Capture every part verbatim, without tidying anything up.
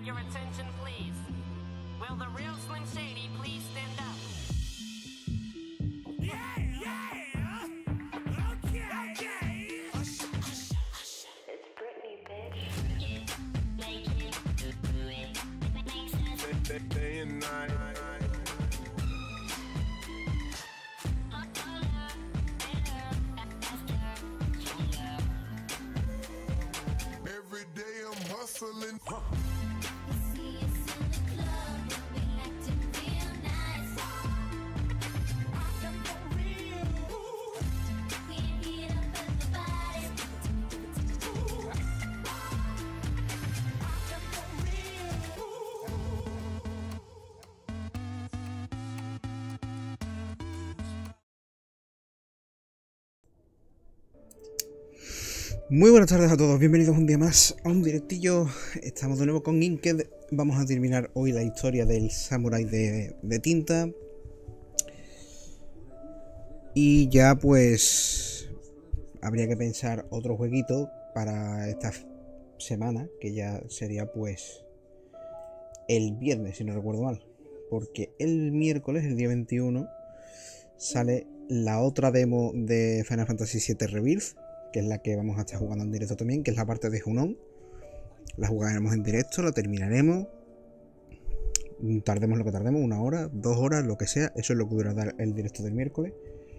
your attention, please? Will the real Slim Shady please stand up? Yeah, yeah. Okay, okay. It's Britney, bitch. Make it, do it, make sense. Day, day and night. Every day I'm hustling. Muy buenas tardes a todos, bienvenidos un día más a un directillo. Estamos de nuevo con Inked. Vamos a terminar hoy la historia del samurái de, de tinta. Y ya pues habría que pensar otro jueguito para esta semana, que ya sería pues el viernes, si no recuerdo mal. Porque el miércoles, el día veintiuno, sale la otra demo de Final Fantasy siete Rebirth, que es la que vamos a estar jugando en directo también, que es la parte de Junon. La jugaremos en directo, la terminaremos. Tardemos lo que tardemos, una hora, dos horas, lo que sea. Eso es lo que durará el directo del miércoles.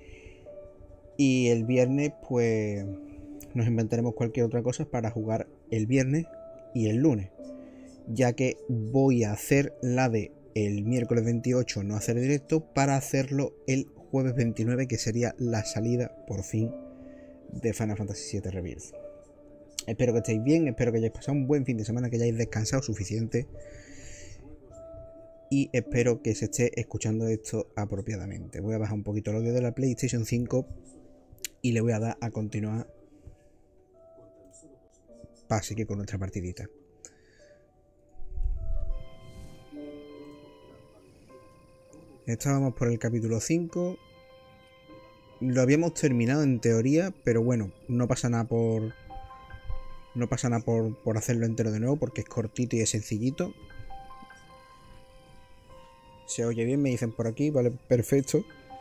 Y el viernes, pues, nos inventaremos cualquier otra cosa para jugar el viernes y el lunes. Ya que voy a hacer la de el miércoles veintiocho, no hacer directo, para hacerlo el jueves veintinueve, que sería la salida, por fin, de Final Fantasy siete Rebirth. Espero que estéis bien, espero que hayáis pasado un buen fin de semana, que hayáis descansado suficiente y espero que se esté escuchando esto apropiadamente. Voy a bajar un poquito el audio de la PlayStation cinco y le voy a dar a continuar para seguir con nuestra partidita. Estábamos por el capítulo cinco. Lo habíamos terminado en teoría, pero bueno, no pasa nada por no pasa nada por, por hacerlo entero de nuevo, porque es cortito y es sencillito. Se oye bien, me dicen por aquí, vale, perfecto.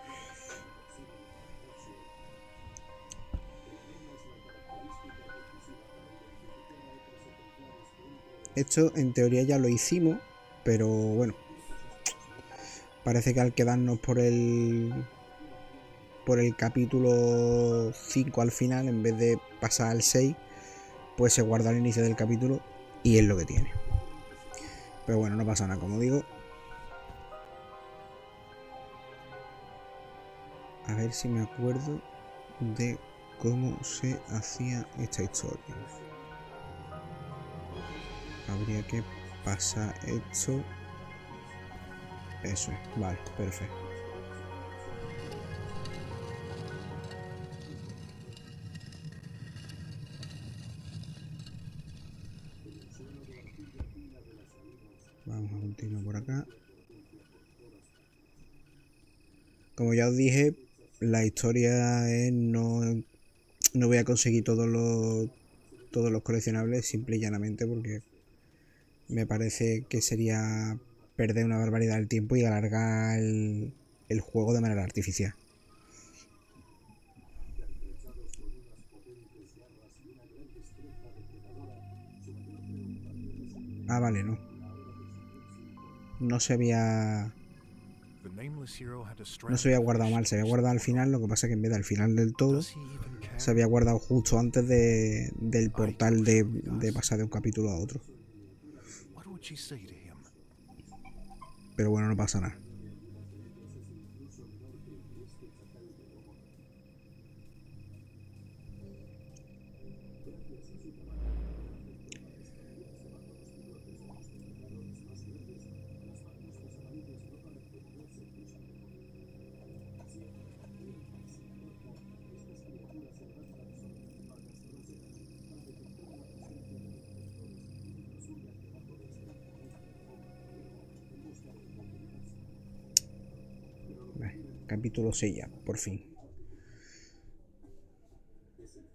Esto en teoría ya lo hicimos, pero bueno, parece que al quedarnos por el por el capítulo cinco al final, en vez de pasar al seis, pues se guarda el inicio del capítulo y es lo que tiene. Pero bueno, no pasa nada, como digo. A ver si me acuerdo de cómo se hacía esta historia. Habría que pasar esto. Eso es, vale, perfecto. Vamos a continuar por acá. Como ya os dije, la historia es no, no voy a conseguir todos los todos los coleccionables, simple y llanamente porque me parece que sería perder una barbaridad el tiempo y alargar el, el juego de manera artificial. Ah, vale, no. No se había... No se había guardado mal, se había guardado al final, lo que pasa es que en vez de al final del todo, se había guardado justo antes de, del portal de, de pasar de un capítulo a otro. Pero bueno, no pasa nada. Capítulo seis ya, por fin.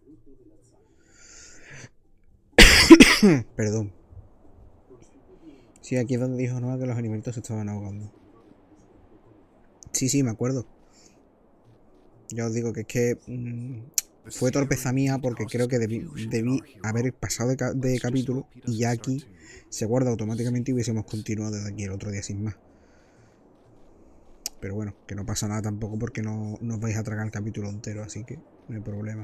Perdón. Sí, aquí es donde dijo Noah que los animalitos se estaban ahogando. Sí, sí, me acuerdo. Ya os digo que es que mmm, fue torpeza mía porque creo que debí, debí haber pasado de, ca de capítulo y ya aquí se guarda automáticamente y hubiésemos continuado desde aquí el otro día sin más. Pero bueno, que no pasa nada tampoco porque no, no os vais a tragar el capítulo entero, así que no hay problema.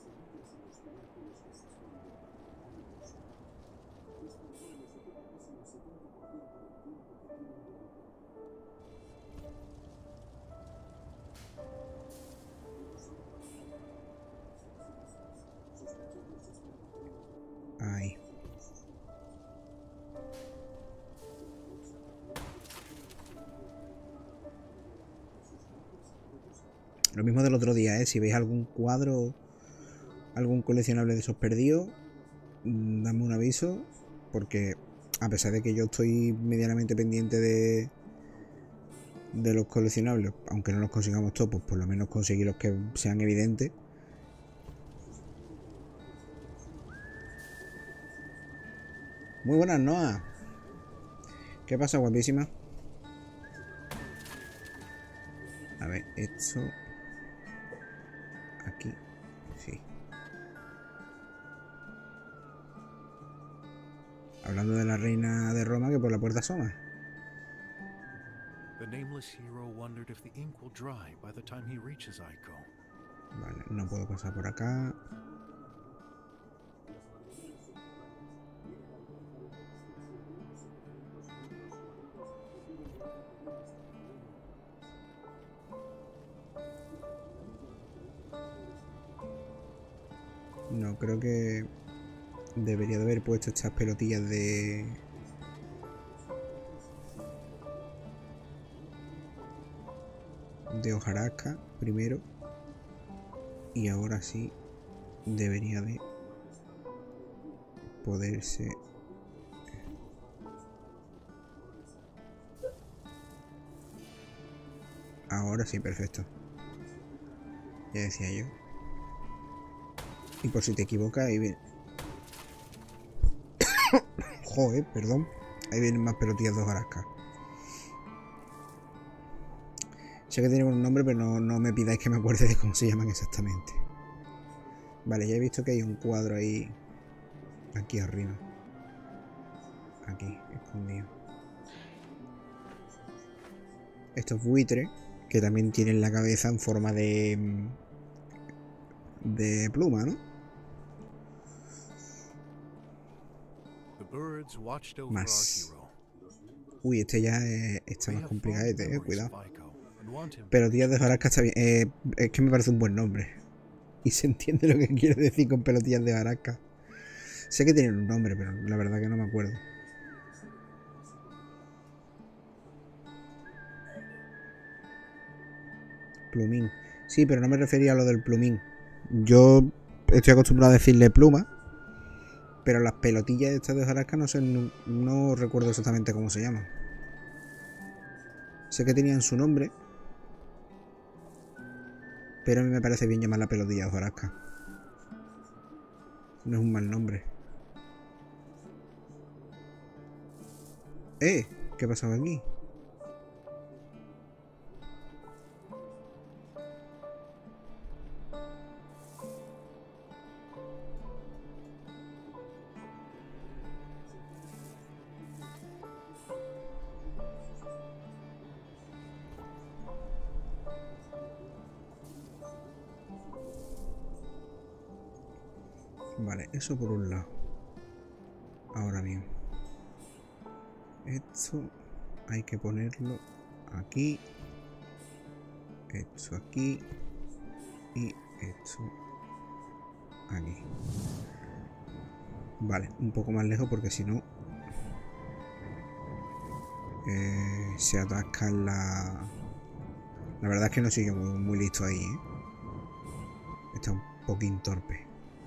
Ahí. Lo mismo del otro día, ¿eh? Si veis algún cuadro, algún coleccionable de esos perdidos, dame un aviso, porque a pesar de que yo estoy medianamente pendiente de, de los coleccionables, aunque no los consigamos todos, pues por lo menos conseguir los que sean evidentes. Muy buenas, Noah. ¿Qué pasa, guapísima? A ver, esto... Aquí, sí. Hablando de la reina de Roma que por la puerta asoma. Vale, no puedo pasar por acá. No, creo que debería de haber puesto estas pelotillas de... de hojarasca primero. Y ahora sí debería de poderse... Ahora sí, perfecto. Ya decía yo. Y por si te equivocas, ahí viene... Joder, perdón. Ahí vienen más pelotillas de hojarasca. Sé que tienen un nombre, pero no, no me pidáis que me acuerde de cómo se llaman exactamente. Vale, ya he visto que hay un cuadro ahí. Aquí arriba. Aquí, escondido. Estos buitres, que también tienen la cabeza en forma de... de pluma, ¿no? Más. Uy, este ya es, está más complicadete, eh, cuidado. Pelotillas de hojarasca está bien. Eh, es que me parece un buen nombre. Y se entiende lo que quiere decir con pelotillas de hojarasca. Sé que tienen un nombre, pero la verdad que no me acuerdo. Plumín. Sí, pero no me refería a lo del plumín. Yo estoy acostumbrado a decirle pluma. Pero las pelotillas estas de hojarasca no sé, no, no recuerdo exactamente cómo se llaman. Sé que tenían su nombre. Pero a mí me parece bien llamar la pelotilla de hojarasca. No es un mal nombre. ¡Eh! ¿Qué pasaba aquí? Vale, eso por un lado. Ahora bien. Esto hay que ponerlo aquí. Esto aquí. Y esto aquí. Vale, un poco más lejos porque si no eh, se atasca la... La verdad es que no sigue muy, muy listo ahí, ¿eh? Está un poquín torpe.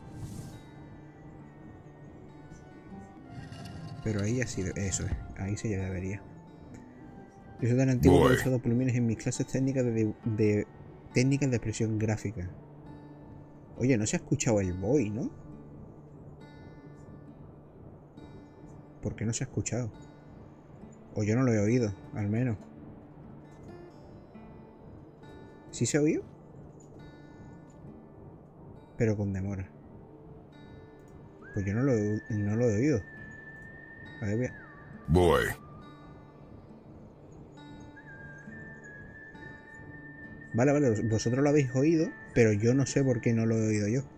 Pero ahí ya sí, eso es, ahí sí ya debería. Yo soy tan antiguo que he usado plumines en mis clases técnicas de, de, de técnicas de expresión gráfica. Oye, no se ha escuchado el boy, ¿no? ¿Por qué no se ha escuchado? O yo no lo he oído, al menos. ¿Sí se ha oído? Pero con demora. Pues yo no lo he, no lo he oído. A ver, vea. Boy. Vale, vale, vosotros lo habéis oído, pero yo no sé por qué no lo he oído yo.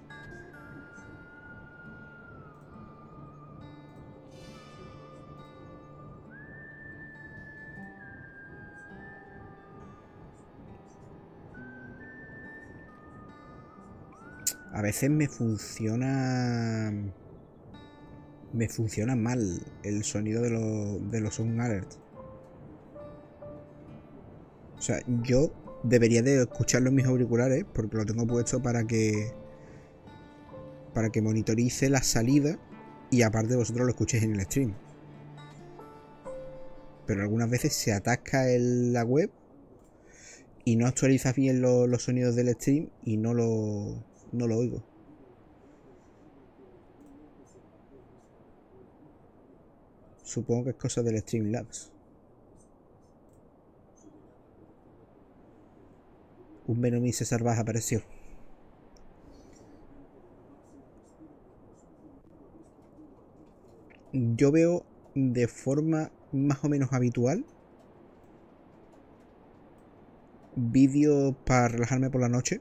A veces me funciona... Me funciona mal el sonido de, lo, de los sound alert. O sea, yo debería de escucharlo en mis auriculares porque lo tengo puesto para que... Para que monitorice la salida y aparte vosotros lo escuchéis en el stream. Pero algunas veces se atasca el, la web y no actualiza bien lo, los sonidos del stream y no lo... No lo oigo. Supongo que es cosa del Streamlabs. Un Venom y César Baja apareció. Yo veo de forma más o menos habitual vídeos para relajarme por la noche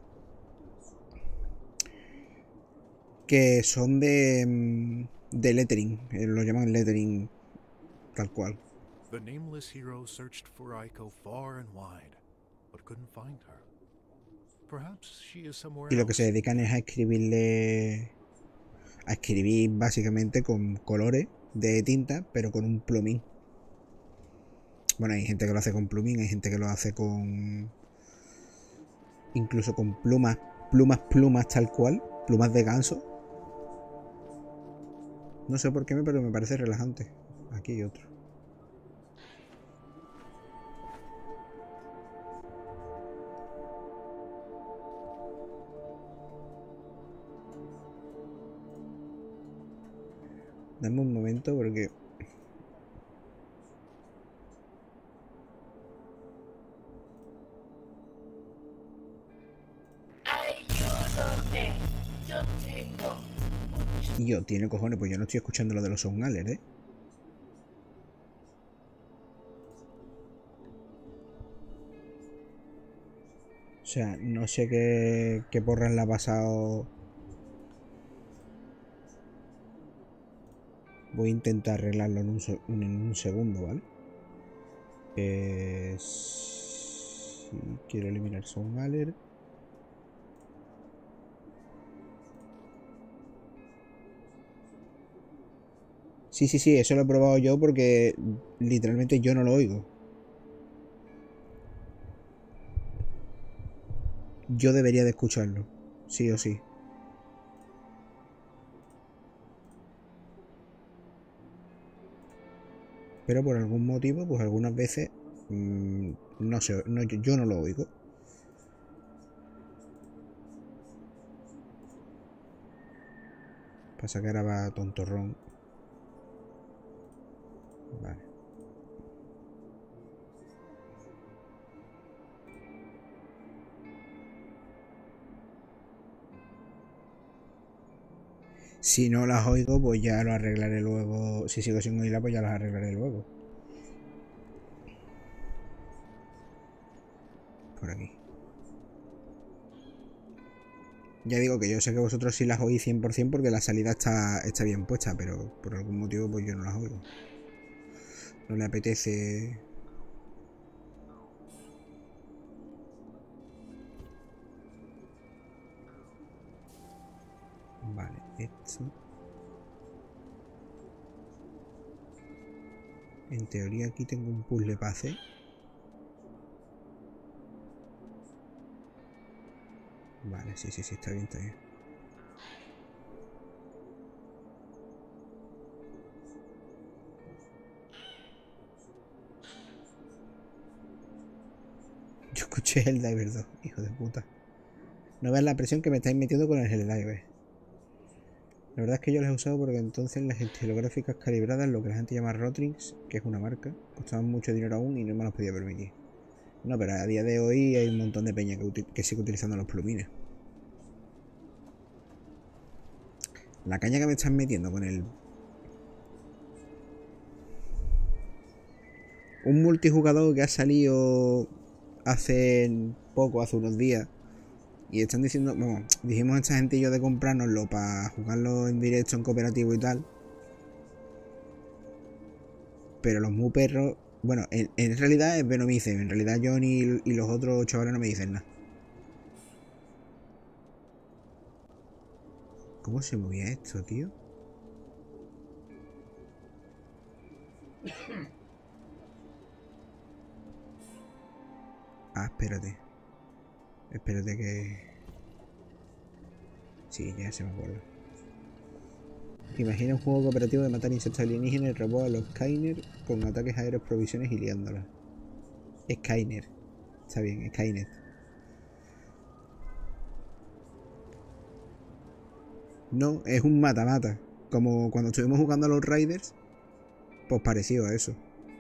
que son de, de lettering, lo llaman lettering tal cual. The nameless hero searched for Aiko far and wide, but couldn't find her. Perhaps she is somewhere Y lo que se else. dedican es a escribirle, a escribir básicamente con colores de tinta, pero con un plumín. Bueno, hay gente que lo hace con plumín, hay gente que lo hace con... incluso con plumas, plumas, plumas tal cual, plumas de ganso. No sé por qué, pero me parece relajante. Aquí hay otro. Dame un momento porque... Y yo, tiene cojones, pues yo no estoy escuchando lo de los sound alert, ¿eh? O sea, no sé qué, qué porras le ha pasado. Voy a intentar arreglarlo en un, en un segundo, ¿vale? Eh, si quiero eliminar sound alert. Sí, sí, sí, eso lo he probado yo porque literalmente yo no lo oigo. Yo debería de escucharlo, sí o sí. Pero por algún motivo, pues algunas veces mmm, no sé, no, yo, yo no lo oigo. Pasa que ahora va tontorrón. Vale. Si no las oigo, pues ya lo arreglaré luego. Si sigo sin oírla, pues ya las arreglaré luego. Por aquí. Ya digo que yo sé que vosotros sí las oís cien por cien porque la salida está, está bien puesta, pero por algún motivo pues yo no las oigo. No le apetece... Vale, esto... En teoría aquí tengo un puzzle para hacer. Vale, sí, sí, sí, está bien, está bien. Yo escuché el Diver dos, hijo de puta. No veas la presión que me estáis metiendo con el Helldiver. La verdad es que yo las he usado porque entonces las estilográficas calibradas, lo que la gente llama Rotrix, que es una marca, costaban mucho dinero aún y no me las podía permitir. No, pero a día de hoy hay un montón de peña que, que sigue utilizando los plumines. La caña que me están metiendo con el... Un multijugador que ha salido hace poco, hace unos días. Y están diciendo... Bueno, dijimos a esta gente y yo de comprárnoslo para jugarlo en directo, en cooperativo y tal. Pero los muy perros... Bueno, en, en realidad es Venomice. En realidad Johnny y los otros chavales no me dicen nada. ¿Cómo se movía esto, tío? Ah, espérate. Espérate que... Sí, ya se me acuerda. Imagina un juego cooperativo de matar insectos alienígenas y robots a los Skynet con ataques aéreos, provisiones y liándolas. Skynet. Está bien, Skynet. No, es un mata-mata. Como cuando estuvimos jugando a los Raiders. Pues parecido a eso.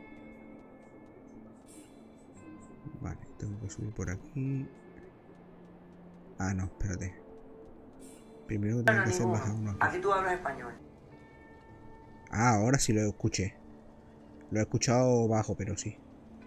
Vale, tengo que subir por aquí. Ah, no, espérate. Primero que tengo que hacer bajar uno aquí. Aquí tú hablas español. Ah, ahora sí lo escuché. Lo he escuchado bajo, pero sí.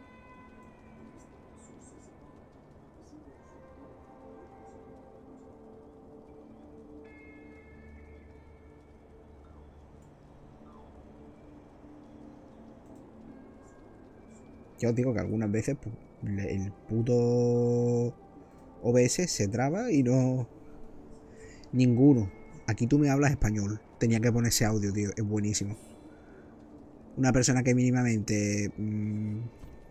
Ya os digo que algunas veces pues, el puto O B S se traba y no... Ninguno. Aquí tú me hablas español. Tenía que poner ese audio, tío. Es buenísimo. Una persona que mínimamente... Mmm,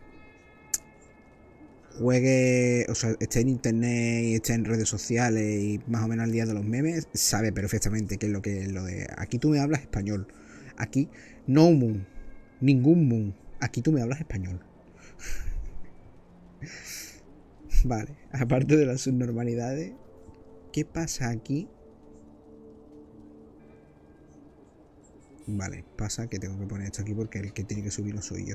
juegue... O sea, esté en internet y esté en redes sociales y más o menos al día de los memes, sabe perfectamente qué es lo que es lo de... Aquí tú me hablas español. Aquí... No moon. Ningún moon. Aquí tú me hablas español. Vale, aparte de las subnormalidades, ¿qué pasa aquí? Vale, pasa que tengo que poner esto aquí porque el que tiene que subirlo soy yo.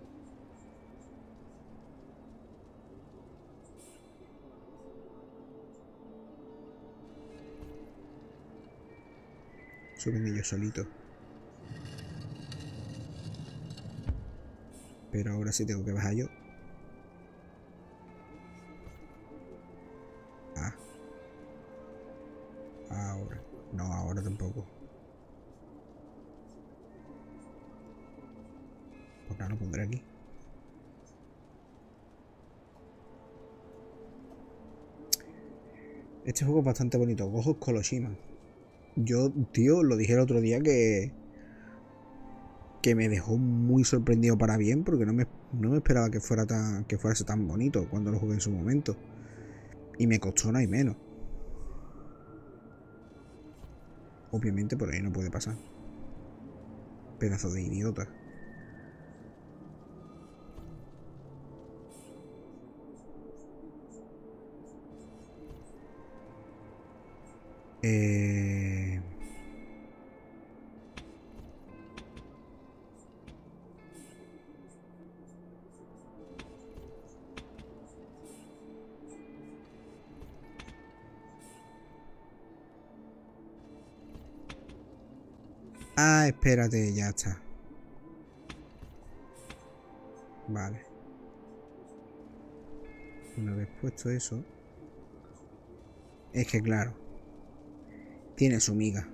Suben ellos solitos. Pero ahora sí tengo que bajar yo. Ah. Ahora. No, ahora tampoco. Pues nada, lo pondré aquí. Este juego es bastante bonito. Ghost of Tsushima. Yo, tío, lo dije el otro día que... Que me dejó muy sorprendido para bien. Porque no me, no me esperaba que fuera tan, que fuera tan bonito cuando lo jugué en su momento. Y me costó nada y menos. Obviamente por ahí no puede pasar. Pedazo de idiota. Eh... Ah, espérate, ya está. Vale. Una vez puesto eso... Es que claro. Tiene su miga.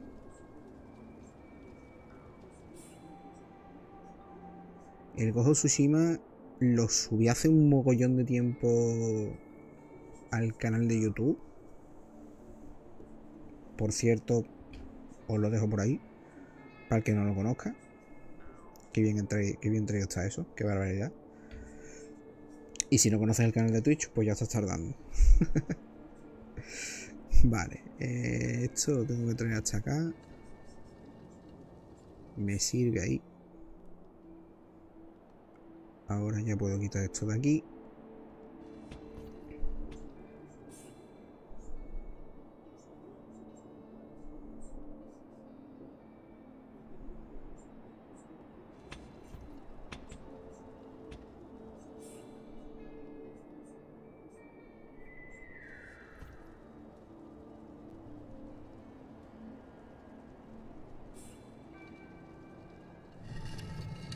El Ghost of Tsushima lo subí hace un mogollón de tiempo al canal de YouTube. Por cierto, os lo dejo por ahí. Para el que no lo conozca. Qué bien, entre, qué bien traído está eso. Qué barbaridad. Y si no conoces el canal de Twitch, pues ya estás tardando. Vale. Eh, esto lo tengo que traer hasta acá. Me sirve ahí. Ahora ya puedo quitar esto de aquí.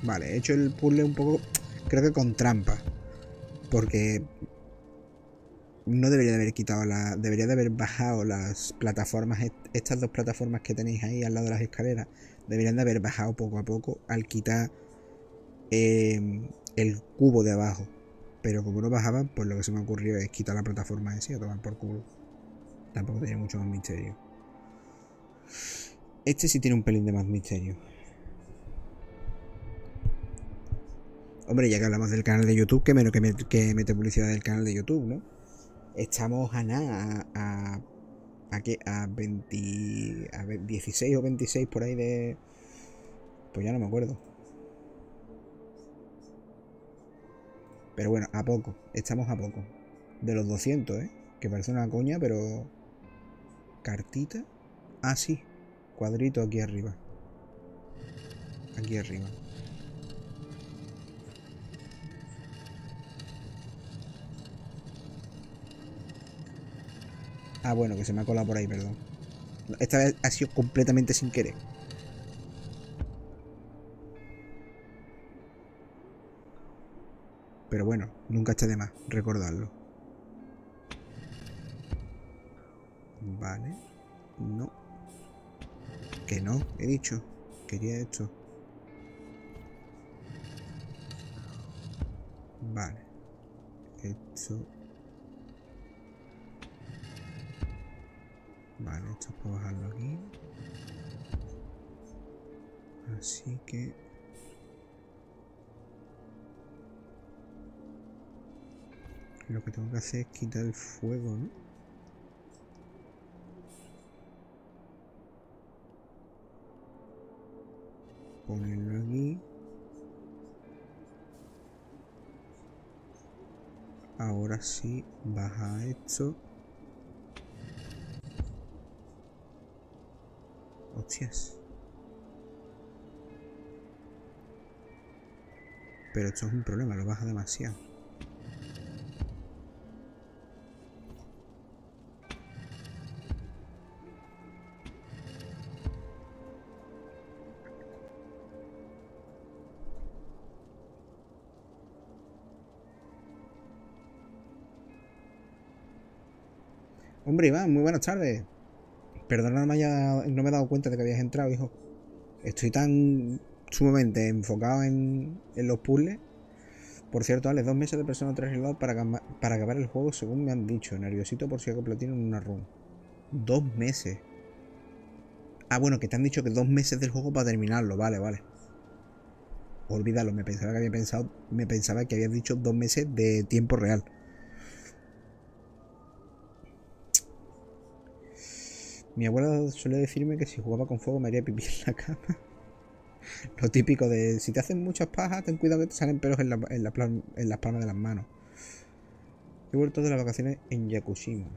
Vale, he hecho el puzzle un poco, creo que con trampa. Porque no debería de haber quitado la... Debería de haber bajado las plataformas, estas dos plataformas que tenéis ahí al lado de las escaleras. Deberían de haber bajado poco a poco al quitar eh, el cubo de abajo. Pero como no bajaban, pues lo que se me ocurrió es quitar la plataforma en sí a tomar por culo. Tampoco tenía mucho más misterio. Este sí tiene un pelín de más misterio. Hombre, ya que hablamos del canal de YouTube, que menos que, me, que mete publicidad del canal de YouTube, ¿no? Estamos a nada, a, a, a, ¿qué? a veinte, a dieciséis o veintiséis por ahí de... Pues ya no me acuerdo. Pero bueno, a poco, estamos a poco. De los doscientos, ¿eh? Que parece una coña, pero... ¿Cartita? Ah, sí. Cuadrito aquí arriba. Aquí arriba. Ah, bueno, que se me ha colado por ahí, perdón. Esta vez ha sido completamente sin querer. Pero bueno, nunca está de más recordarlo. Vale. No. Que no, he dicho. Quería esto. Vale. Esto. Vale, esto es para bajarlo aquí. Así que... Lo que tengo que hacer es quitar el fuego, ¿no? Ponerlo aquí. Ahora sí, baja esto. Hostias. Pero esto es un problema, lo baja demasiado. Hombre, Iván, muy buenas tardes. Perdona, no me, haya, no me he dado cuenta de que habías entrado, hijo. Estoy tan sumamente enfocado en, en los puzzles. Por cierto, Alex, dos meses de Persona tres Reload para, para acabar el juego, según me han dicho. Nerviosito por si hago platino en una run. Dos meses. Ah, bueno, que te han dicho que dos meses del juego para terminarlo. Vale, vale. Olvídalo, me pensaba que había pensado. Me pensaba que habías dicho dos meses de tiempo real. Mi abuela suele decirme que si jugaba con fuego me haría pipí en la cama. Lo típico de si te hacen muchas pajas, ten cuidado que te salen pelos en, la, en, la plan, en las palmas de las manos. He vuelto de las vacaciones en Yakushima.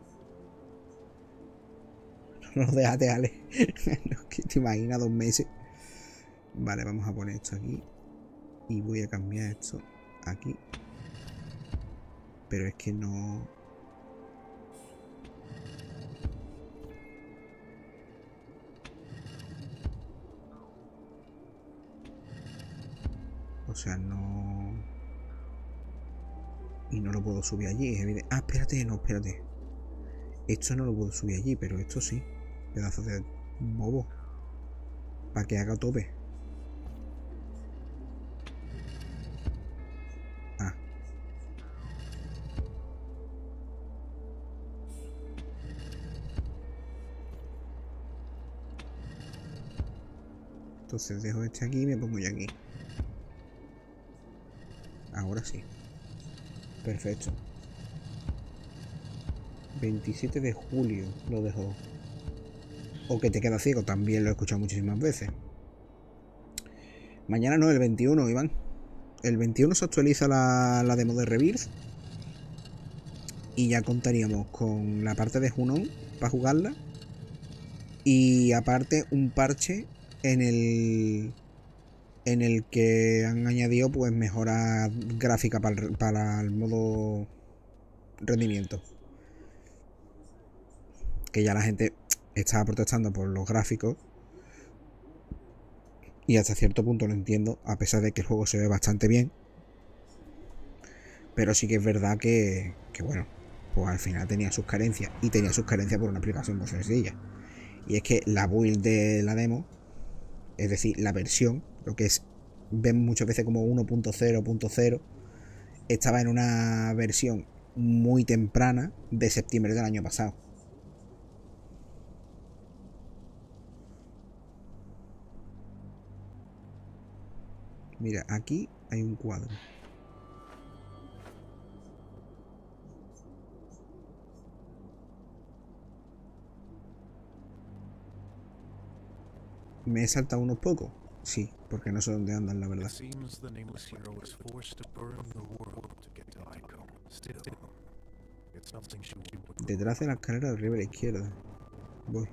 No lo dejaste, Ale. No, que te imaginas dos meses. Vale, vamos a poner esto aquí. Y voy a cambiar esto aquí. Pero es que no... O sea, no... Y no lo puedo subir allí, es evidente. Ah, espérate, no, espérate. Esto no lo puedo subir allí, pero esto sí. Pedazo de bobo. Para que haga tope. Ah. Entonces dejo este aquí y me pongo yo aquí. Ahora sí. Perfecto. veintisiete de julio lo dejo. O que te queda ciego, también lo he escuchado muchísimas veces. Mañana no, el veintiuno, Iván. El veintiuno se actualiza la, la demo de Rebirth. Y ya contaríamos con la parte de Junon para jugarla. Y aparte un parche en el... en el que han añadido pues mejora gráfica para el, para el modo rendimiento, que ya la gente estaba protestando por los gráficos Y hasta cierto punto lo entiendo, a pesar de que el juego se ve bastante bien. Pero sí que es verdad que, que bueno, pues al final tenía sus carencias. Y tenía sus carencias por una explicación muy sencilla. Y es que la build de la demo, es decir, la versión, lo que es ven muchas veces como uno punto cero punto cero, estaba en una versión muy temprana de septiembre del año pasado. Mira, aquí hay un cuadro. ¿Me he saltado unos pocos? Sí, porque no sé dónde andan, la verdad. It seems the nameless hero was forced to burn the world to get to Ico. Still, it's something she would. Detrás de la escalera de arriba a la izquierda. Voy.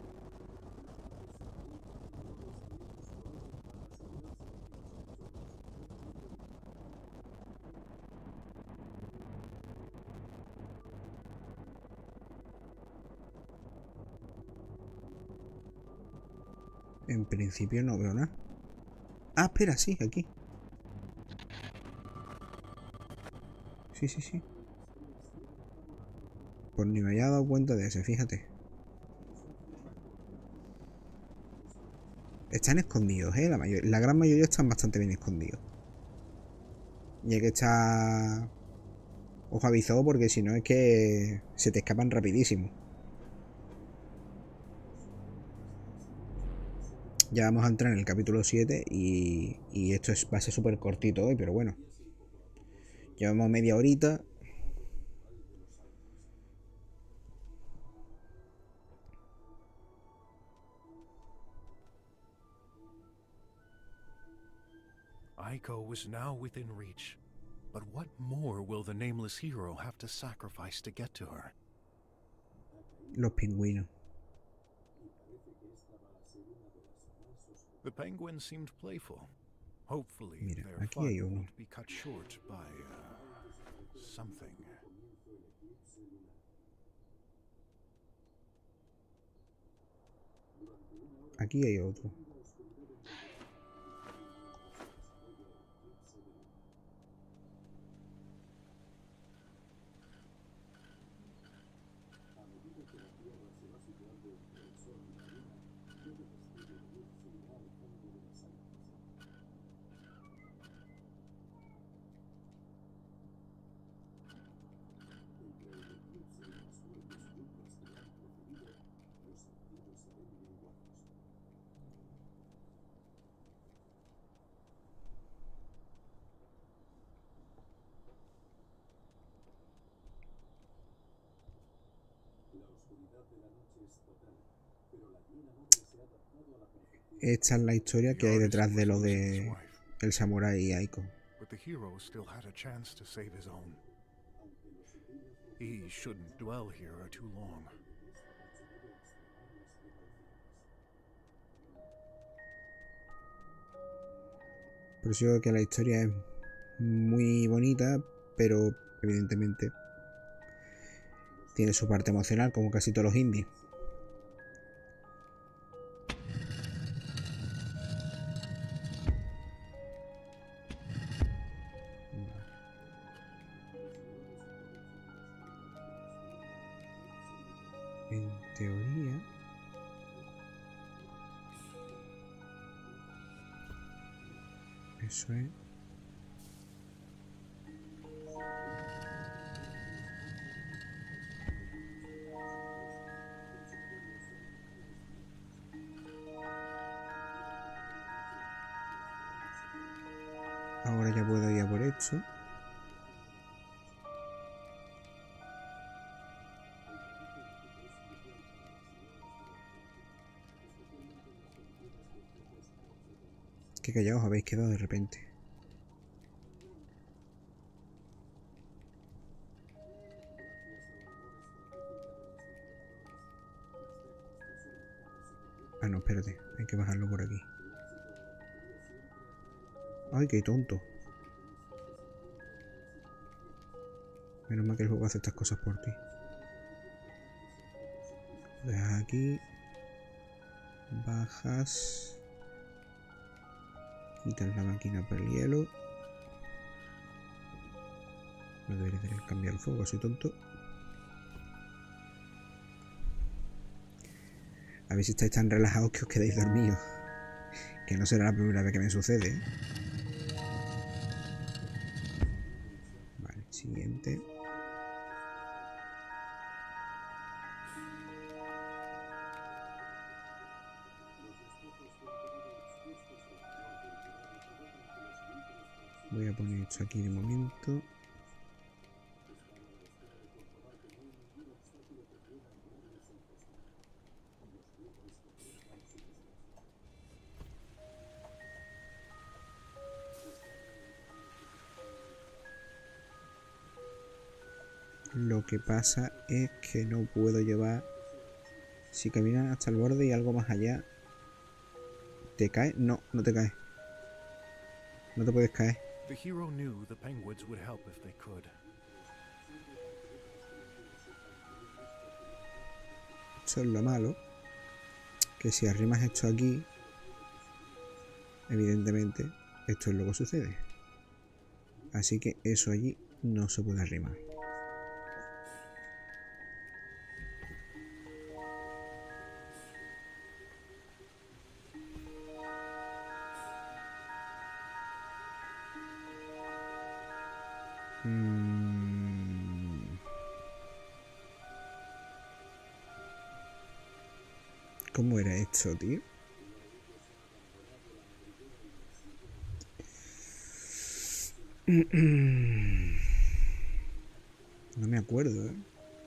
En principio no veo nada. Ah, espera, sí, aquí. Sí, sí, sí. Pues ni me había dado cuenta de ese, fíjate. Están escondidos, ¿eh? La, mayor... la gran mayoría están bastante bien escondidos. Y hay que estar ojo avisado porque si no es que se te escapan rapidísimo. Ya vamos a entrar en el capítulo siete y, y esto es, va a ser súper cortito hoy, pero bueno. Llevamos media horita. Ico was now within reach. But what more will the nameless hero have to sacrifice to get to her? Los pingüinos. The penguin seemed playful. Hopefully, Mira, their aquí fun hay uno. won't be cut short by uh, something. Aquí hay otro. Esta es la historia que hay detrás de lo de el samurái Aiko. But the hero still had a chance to save his own. He shouldn't dwell here too long. Por eso digo que la historia es muy bonita, pero evidentemente tiene su parte emocional, como casi todos los indies. En teoría... Eso es... Ahora ya puedo ir a por esto. Qué callados habéis quedado de repente. Ah, no, espérate. Hay que bajarlo por aquí. Ay, qué tonto. Menos mal que el juego hace estas cosas por ti. Dejas aquí. Bajas. Quitar la máquina para el hielo. No debería tener que cambiar el fuego, soy tonto. A ver si estáis tan relajados que os quedáis dormidos. Que no será la primera vez que me sucede, ¿eh? Vale, siguiente. Voy a poner esto aquí de momento. Lo que pasa es que no puedo llevar... Si caminas hasta el borde y algo más allá... ¿Te caes? No, no te caes. No te puedes caer. The hero knew the penguins would help if they could. Eso es lo malo. Que si arrimas esto aquí... Evidentemente, esto es lo que sucede. Así que eso allí no se puede arrimar. Mm. ¿Cómo era esto, tío? No me acuerdo, ¿eh?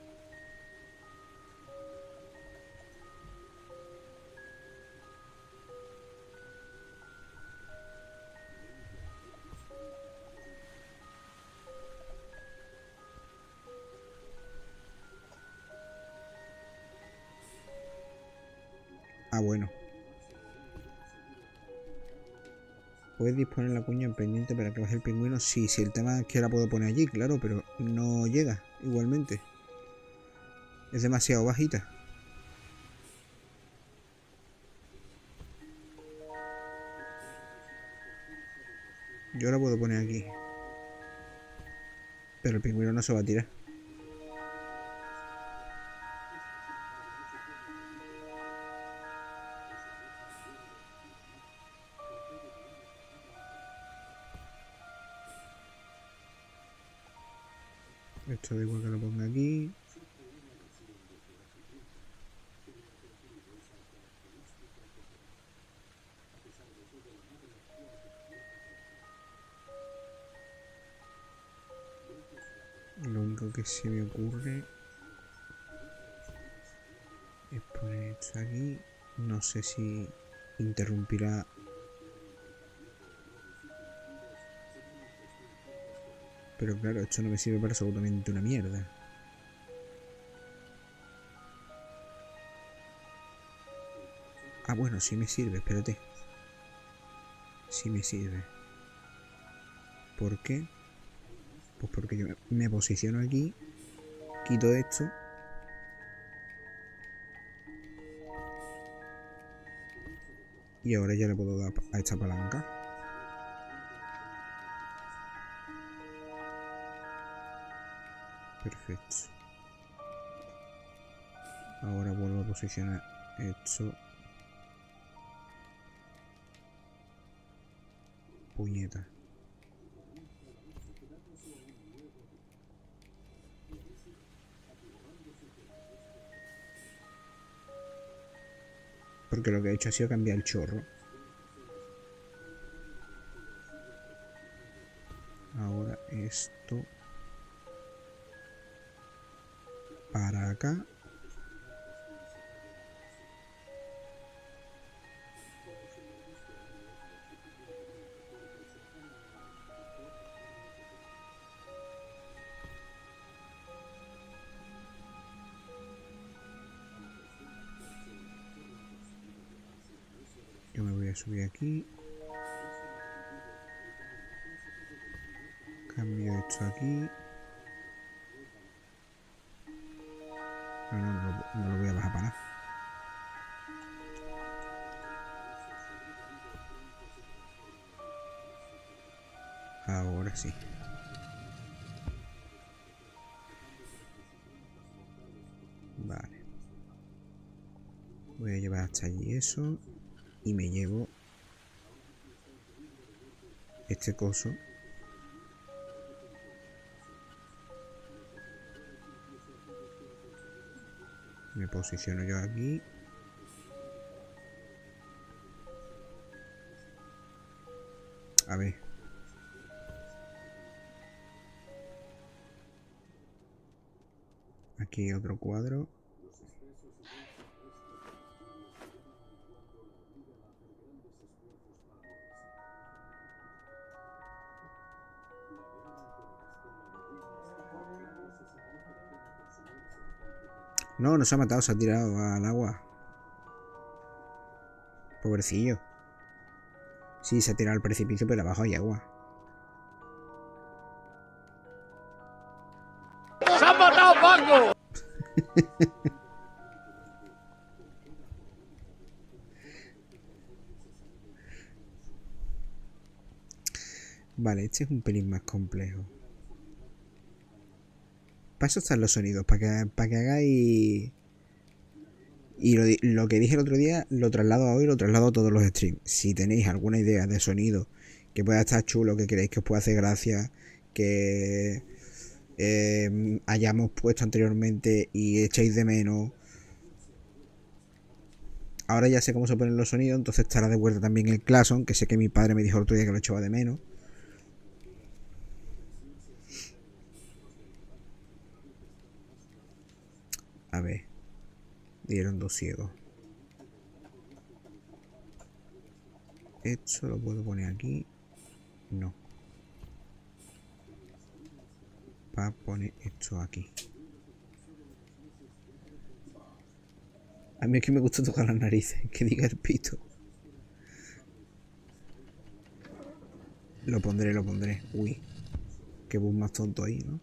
Ah, bueno. ¿Puedes disponer la cuña en pendiente para que baje el pingüino? Sí, sí, el tema es que la puedo poner allí, claro, pero no llega igualmente. Es demasiado bajita. Yo la puedo poner aquí. Pero el pingüino no se va a tirar. Esto da igual que lo ponga aquí. Lo único que se me ocurre es poner esto aquí. No sé si interrumpirá. Pero claro, esto no me sirve para absolutamente una mierda. Ah, bueno, sí me sirve, espérate. Sí me sirve. ¿Por qué? Pues porque yo me posiciono aquí, quito esto. Y ahora ya le puedo dar a esta palanca. Perfecto. Ahora vuelvo a posicionar esto. Puñeta. Porque lo que he hecho ha sido cambiar el chorro. Ahora esto para acá. Yo me voy a subir aquí. Cambio esto aquí. No, no, no, no lo voy a bajar para nada. Ahora sí. Vale. Voy a llevar hasta allí eso. Y me llevo este coso. Me posiciono yo aquí. A ver. Aquí otro cuadro. No, no se ha matado, se ha tirado al agua. Pobrecillo. Sí, se ha tirado al precipicio, pero abajo hay agua. ¡Nos han matado, Paco! Vale, este es un pelín más complejo. Para eso están los sonidos, para que, para que hagáis... Y lo, lo que dije el otro día, lo traslado a hoy, lo traslado a todos los streams. Si tenéis alguna idea de sonido que pueda estar chulo, que queréis que os pueda hacer gracia, que eh, hayamos puesto anteriormente y echéis de menos. Ahora ya sé cómo se ponen los sonidos, entonces estará de vuelta también el Clason, que sé que mi padre me dijo el otro día que lo echaba de menos. A ver. Dieron dos ciegos. Esto lo puedo poner aquí. No. Para poner esto aquí. A mí es que me gusta tocar las narices. Que diga el pito. Lo pondré, lo pondré. Uy. Qué bus más tonto ahí, ¿no?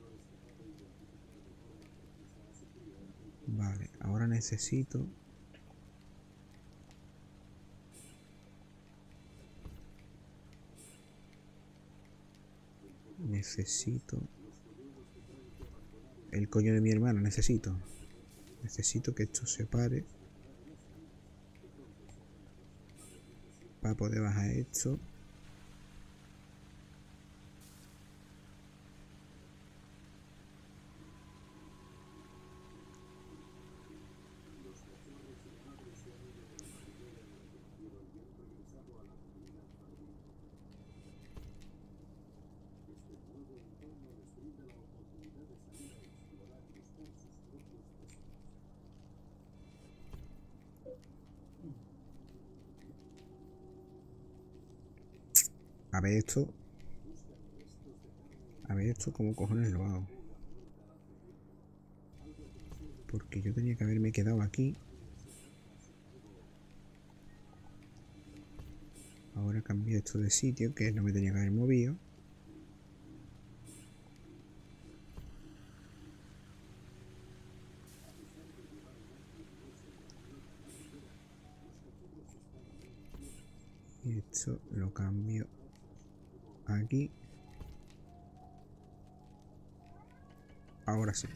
Vale, ahora necesito... Necesito... El coño de mi hermano, necesito. Necesito que esto se pare. Para poder bajar esto. A ver esto. A ver esto como cojones lo hago. Porque yo tenía que haberme quedado aquí. Ahora cambié esto de sitio, que no me tenía que haber movido. Y esto lo cambio aquí. Ahora sí.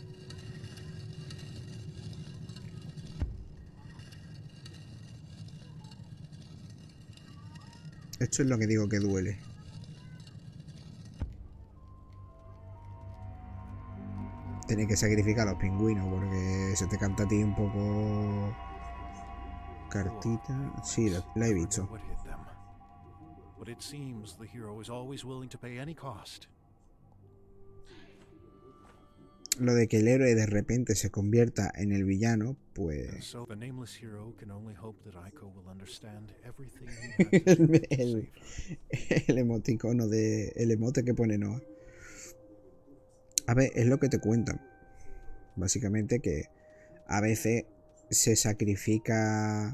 Esto es lo que digo que duele. Tienes que sacrificar a los pingüinos porque se te canta a ti un poco... Cartita. Sí, la, la he visto. But it seems the hero is always willing to pay any cost. Lo de que el héroe de repente se convierta en el villano, pues... So the nameless hero can only hope that Aiko will understand everything he had to el, do to el, save her. el emoticono de... El emote que pone Noah. A ver, es lo que te cuentan. Básicamente que a veces se sacrifica...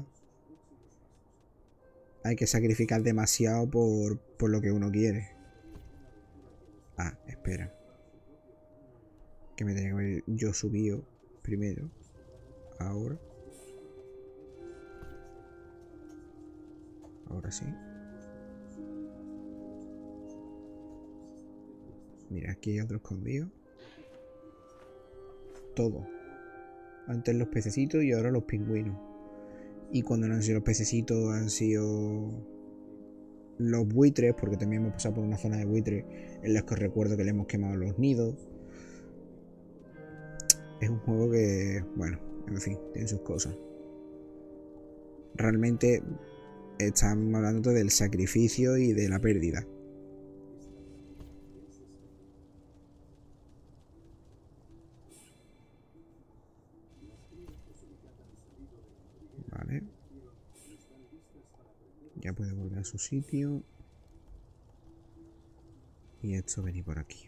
Hay que sacrificar demasiado por, por lo que uno quiere. Ah, espera. Que me tenía que haber yo subido primero. Ahora. Ahora sí. Mira, aquí hay otro escondido. Todo. Antes los pececitos y ahora los pingüinos. Y cuando no han sido los pececitos han sido los buitres, porque también hemos pasado por una zona de buitres en las que os recuerdo que le hemos quemado los nidos. Es un juego que, bueno, en fin, tiene sus cosas. Realmente estamos hablando del sacrificio y de la pérdida. Vale. Ya puede volver a su sitio. Y esto venir por aquí.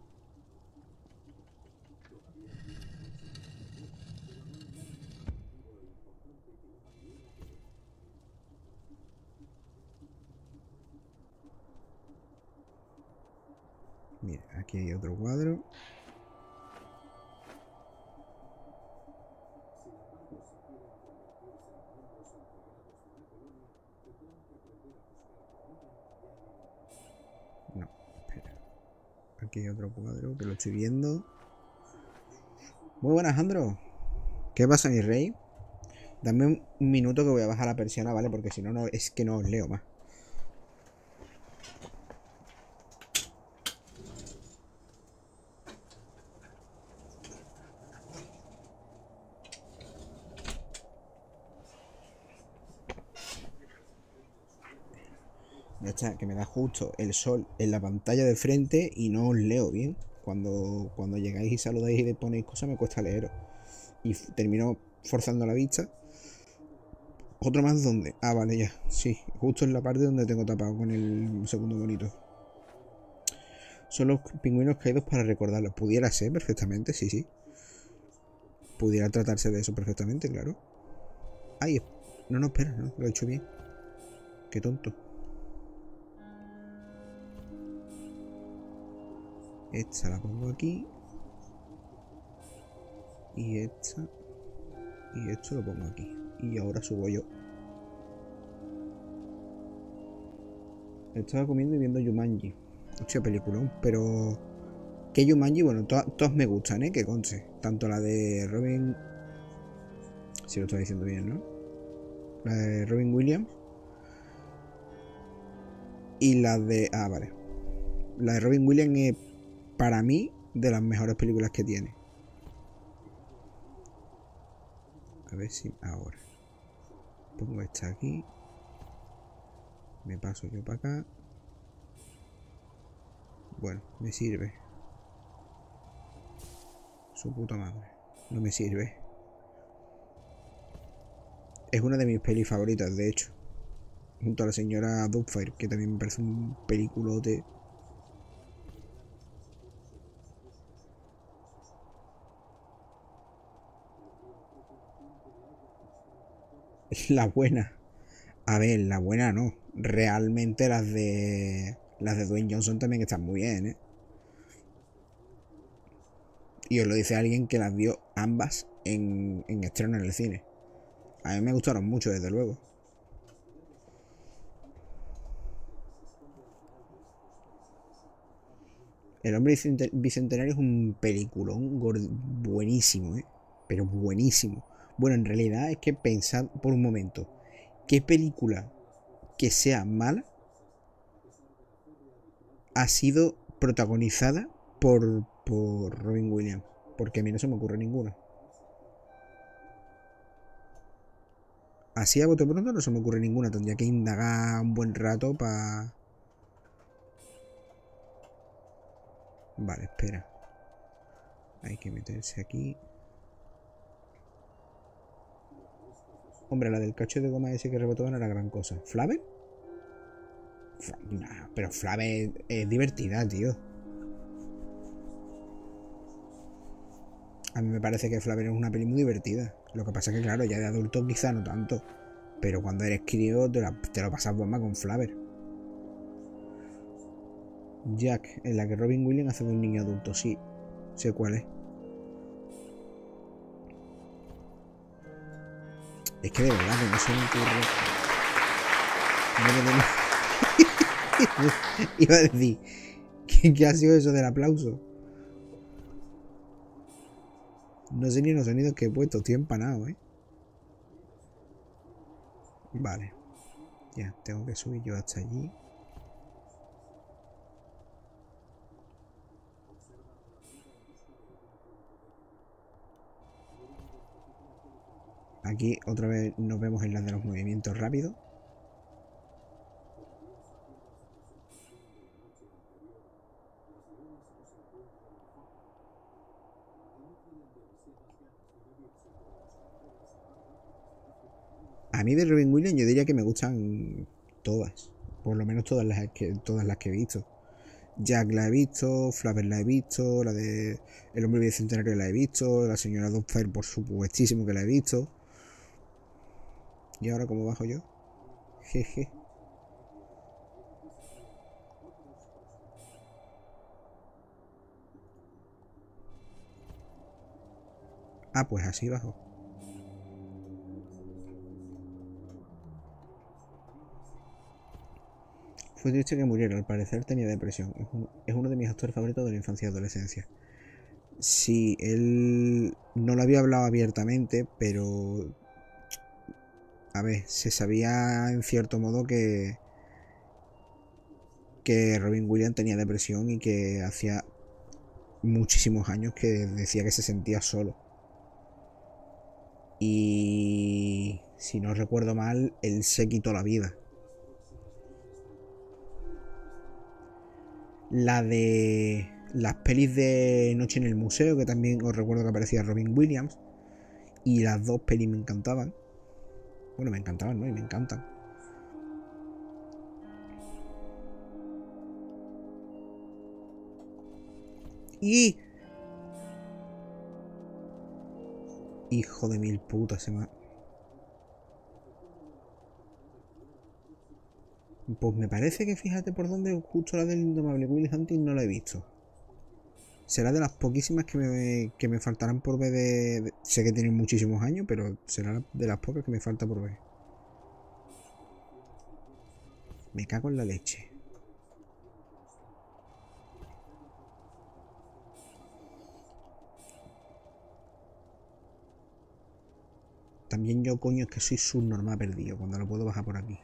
Mira, aquí hay otro cuadro. No, espera. Aquí hay otro cuadro que lo estoy viendo. Muy buenas, Andro. ¿Qué pasa, mi rey? Dame un minuto que voy a bajar la persiana, ¿vale? Porque si no, no es que no os leo más. Ya está, que me da justo el sol en la pantalla de frente y no os leo bien. Cuando, cuando llegáis y saludáis y le ponéis cosas me cuesta leeros. Y termino forzando la vista. ¿Otro más dónde? Ah, vale, ya. Sí, justo en la parte donde tengo tapado con el segundo bonito. Son los pingüinos caídos para recordarlos. Pudiera ser perfectamente, sí, sí. Pudiera tratarse de eso perfectamente, claro. Ay, no, no, espera, no, lo he hecho bien. Qué tonto. Esta la pongo aquí. Y esta. Y esto lo pongo aquí. Y ahora subo yo. Estaba comiendo y viendo Jumanji. Hostia, peliculón. Pero... ¿qué Jumanji? Bueno, to todas me gustan, ¿eh? Que conste. Tanto la de Robin... si lo estoy diciendo bien, ¿no? La de Robin Williams. Y la de... ah, vale. La de Robin Williams es... para mí, de las mejores películas que tiene. A ver si ahora. Pongo esta aquí. Me paso yo para acá. Bueno, me sirve. Su puta madre. No me sirve. Es una de mis pelis favoritas, de hecho. Junto a la señora Doubtfire, que también me parece un peliculote. La buena. A ver, la buena no. Realmente las de... las de Dwayne Johnson también están muy bien, ¿eh? Y os lo dice alguien que las vio ambas en, en estreno en el cine. A mí me gustaron mucho, desde luego. El hombre bicentenario es un peliculón buenísimo, ¿eh? Pero buenísimo. Bueno, en realidad es que pensad por un momento. ¿Qué película que sea mala ha sido protagonizada por, por Robin Williams? Porque a mí no se me ocurre ninguna. Así a bote pronto no se me ocurre ninguna. Tendría que indagar un buen rato para... Vale, espera. Hay que meterse aquí. Hombre, la del cacho de goma ese que rebotó no era gran cosa. ¿Flaver? Fla nah, pero Flaver es, es divertida, tío. A mí me parece que Flaver es una peli muy divertida. Lo que pasa es que, claro, ya de adulto quizá no tanto. Pero cuando eres crío te, la, te lo pasas bomba con Flaver. Jack, en la que Robin Williams hace de un niño adulto. Sí, sé cuál es. Es que de verdad que no se me ocurre. No me... Iba a decir ¿Qué, qué ha sido eso del aplauso? No sé ni los sonidos que he puesto, estoy empanado, ¿eh? Vale. Ya, tengo que subir yo hasta allí. Aquí otra vez nos vemos en las de los movimientos rápidos. A mí de Robin Williams yo diría que me gustan todas. Por lo menos todas las que, todas las que he visto. Jack la he visto, Flaver la he visto, la de El hombre bicentenario la he visto, la señora Doubtfire por supuestísimo que la he visto. ¿Y ahora cómo bajo yo? Jeje. Ah, pues así bajo. Fue triste que muriera, al parecer tenía depresión. Es, un, es uno de mis actores favoritos de la infancia y adolescencia. Sí, él no lo había hablado abiertamente, pero... A ver, se sabía en cierto modo que... que Robin Williams tenía depresión y que hacía muchísimos años que decía que se sentía solo. Y... si no recuerdo mal, él se quitó la vida. La de las pelis de Noche en el Museo, que también os recuerdo que aparecía Robin Williams. Y las dos pelis me encantaban. Bueno, me encantaban, ¿no? Y me encantan. Y... hijo de mil putas, se me ha... Pues me parece que fíjate por dónde justo la del indomable Will Hunting no la he visto. Será de las poquísimas que me, que me faltarán por ver de, de... Sé que tienen muchísimos años, pero será de las pocas que me falta por ver. Me cago en la leche. También yo, coño, es que soy subnormal perdido cuando lo puedo bajar por aquí.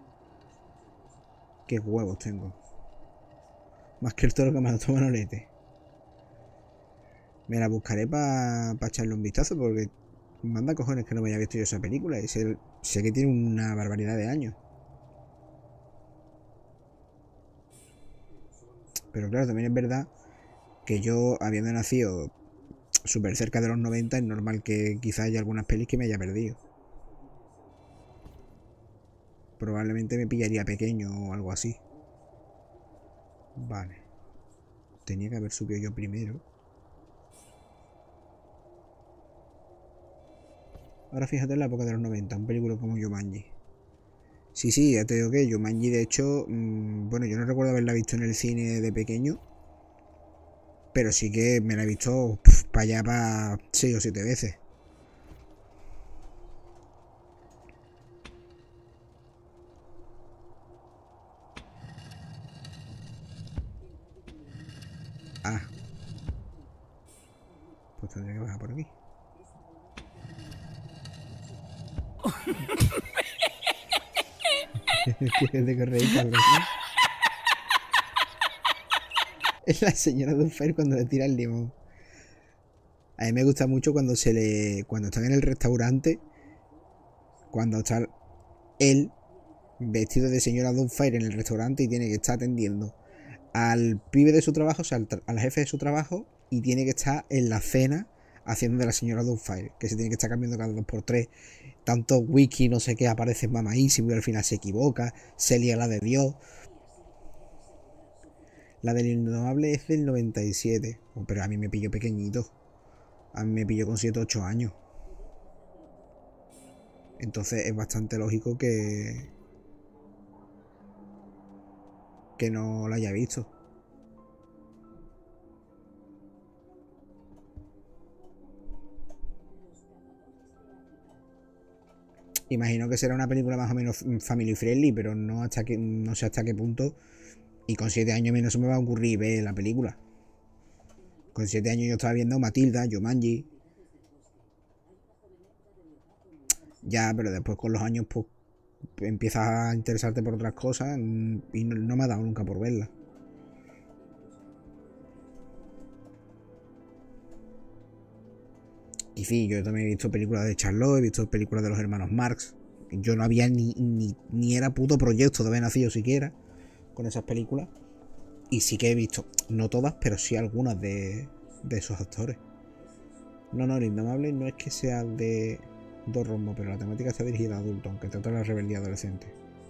Qué huevos tengo. Más que el toro que me lo toma Manolete. Me la buscaré para pa echarle un vistazo porque manda cojones que no me haya visto yo esa película. Y sé, sé que tiene una barbaridad de años. Pero claro, también es verdad que yo, habiendo nacido súper cerca de los noventa, es normal que quizá haya algunas pelis que me haya perdido. Probablemente me pillaría pequeño o algo así. Vale. Tenía que haber subido yo primero. Ahora fíjate en la época de los noventa, un película como Jumanji. Sí, sí, ya te digo que Jumanji, de hecho, mmm, bueno, yo no recuerdo haberla visto en el cine de pequeño, pero sí que me la he visto para allá para seis o siete veces. Ah. Pues tendría que bajar por aquí. de correr, cabrón. Es la señora Doubtfire cuando le tira el limón. A mí me gusta mucho cuando se le. Cuando están en el restaurante. Cuando está él vestido de señora Doubtfire en el restaurante y tiene que estar atendiendo al pibe de su trabajo, o sea, al, al jefe de su trabajo, y tiene que estar en la cena haciendo de la señora Doubtfire, que se tiene que estar cambiando cada dos por tres. Tanto wiki, no sé qué, aparece mamadísimo y al final se equivoca, se lía la de Dios. La del Indomable es del noventa y siete, oh, pero a mí me pilló pequeñito. A mí me pilló con siete u ocho años. Entonces es bastante lógico que... que no la haya visto. Imagino que será una película más o menos family friendly, pero no hasta que no sé hasta qué punto Y con siete años a mí no se me va a ocurrir ver la película. Con siete años yo estaba viendo Matilda, Jumanji. Ya, pero después con los años pues empiezas a interesarte por otras cosas y no, no me ha dado nunca por verla. Y sí, yo también he visto películas de Charlotte, he visto películas de los hermanos Marx. Yo no había ni, ni, ni era puto proyecto de haber nacido siquiera con esas películas. Y sí que he visto, no todas, pero sí algunas de, de esos actores. No, no, el Indomable no es que sea de Dos Rombos, pero la temática está dirigida a adultos, aunque trata de la rebeldía adolescente.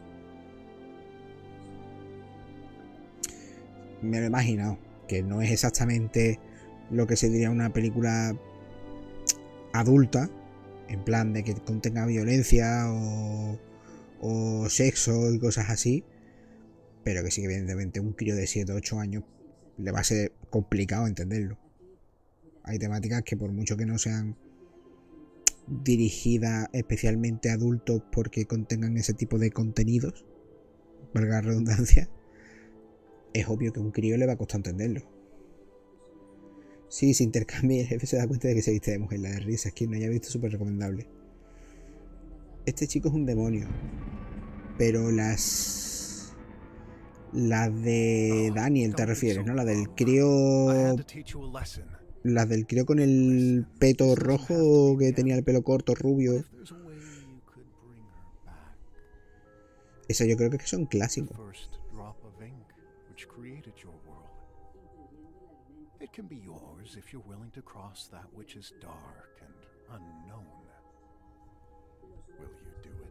Me lo he imaginado, que no es exactamente lo que se diría una película adulta, en plan de que contenga violencia o, o sexo y cosas así, pero que sí que evidentemente un crío de siete o ocho años le va a ser complicado entenderlo. Hay temáticas que por mucho que no sean dirigidas especialmente a adultos porque contengan ese tipo de contenidos, valga la redundancia, es obvio que a un crío le va a costar entenderlo. Sí, se intercambia y el jefe se da cuenta de que se viste de mujer. La de risa, es que no haya visto, súper recomendable. Este chico es un demonio, pero las... Las de Daniel te refieres, ¿no? La del crío... Las del crío con el peto rojo, que tenía el pelo corto, rubio. Esa yo creo que son clásicos. It can be yours if you're willing to cross that which is dark and unknown. Will you do it?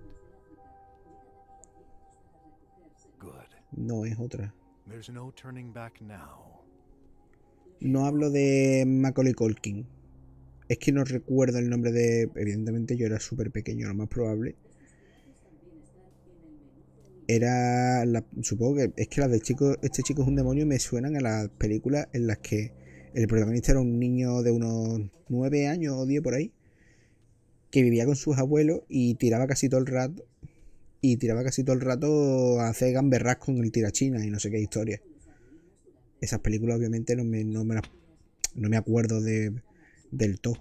Good. No es otra. There's no turning back now. No hablo de Macaulay Culkin. Es que no recuerdo el nombre de... Evidentemente yo era súper pequeño, lo más probable. Era... La... Supongo que es que las del chico... Este chico es un demonio me suenan a las películas en las que el protagonista era un niño de unos nueve años o diez por ahí, que vivía con sus abuelos y tiraba casi todo el rato y tiraba casi todo el rato a hacer gamberras con el tirachina y no sé qué historia. Esas películas obviamente no me, no me, las, no me acuerdo de, del todo.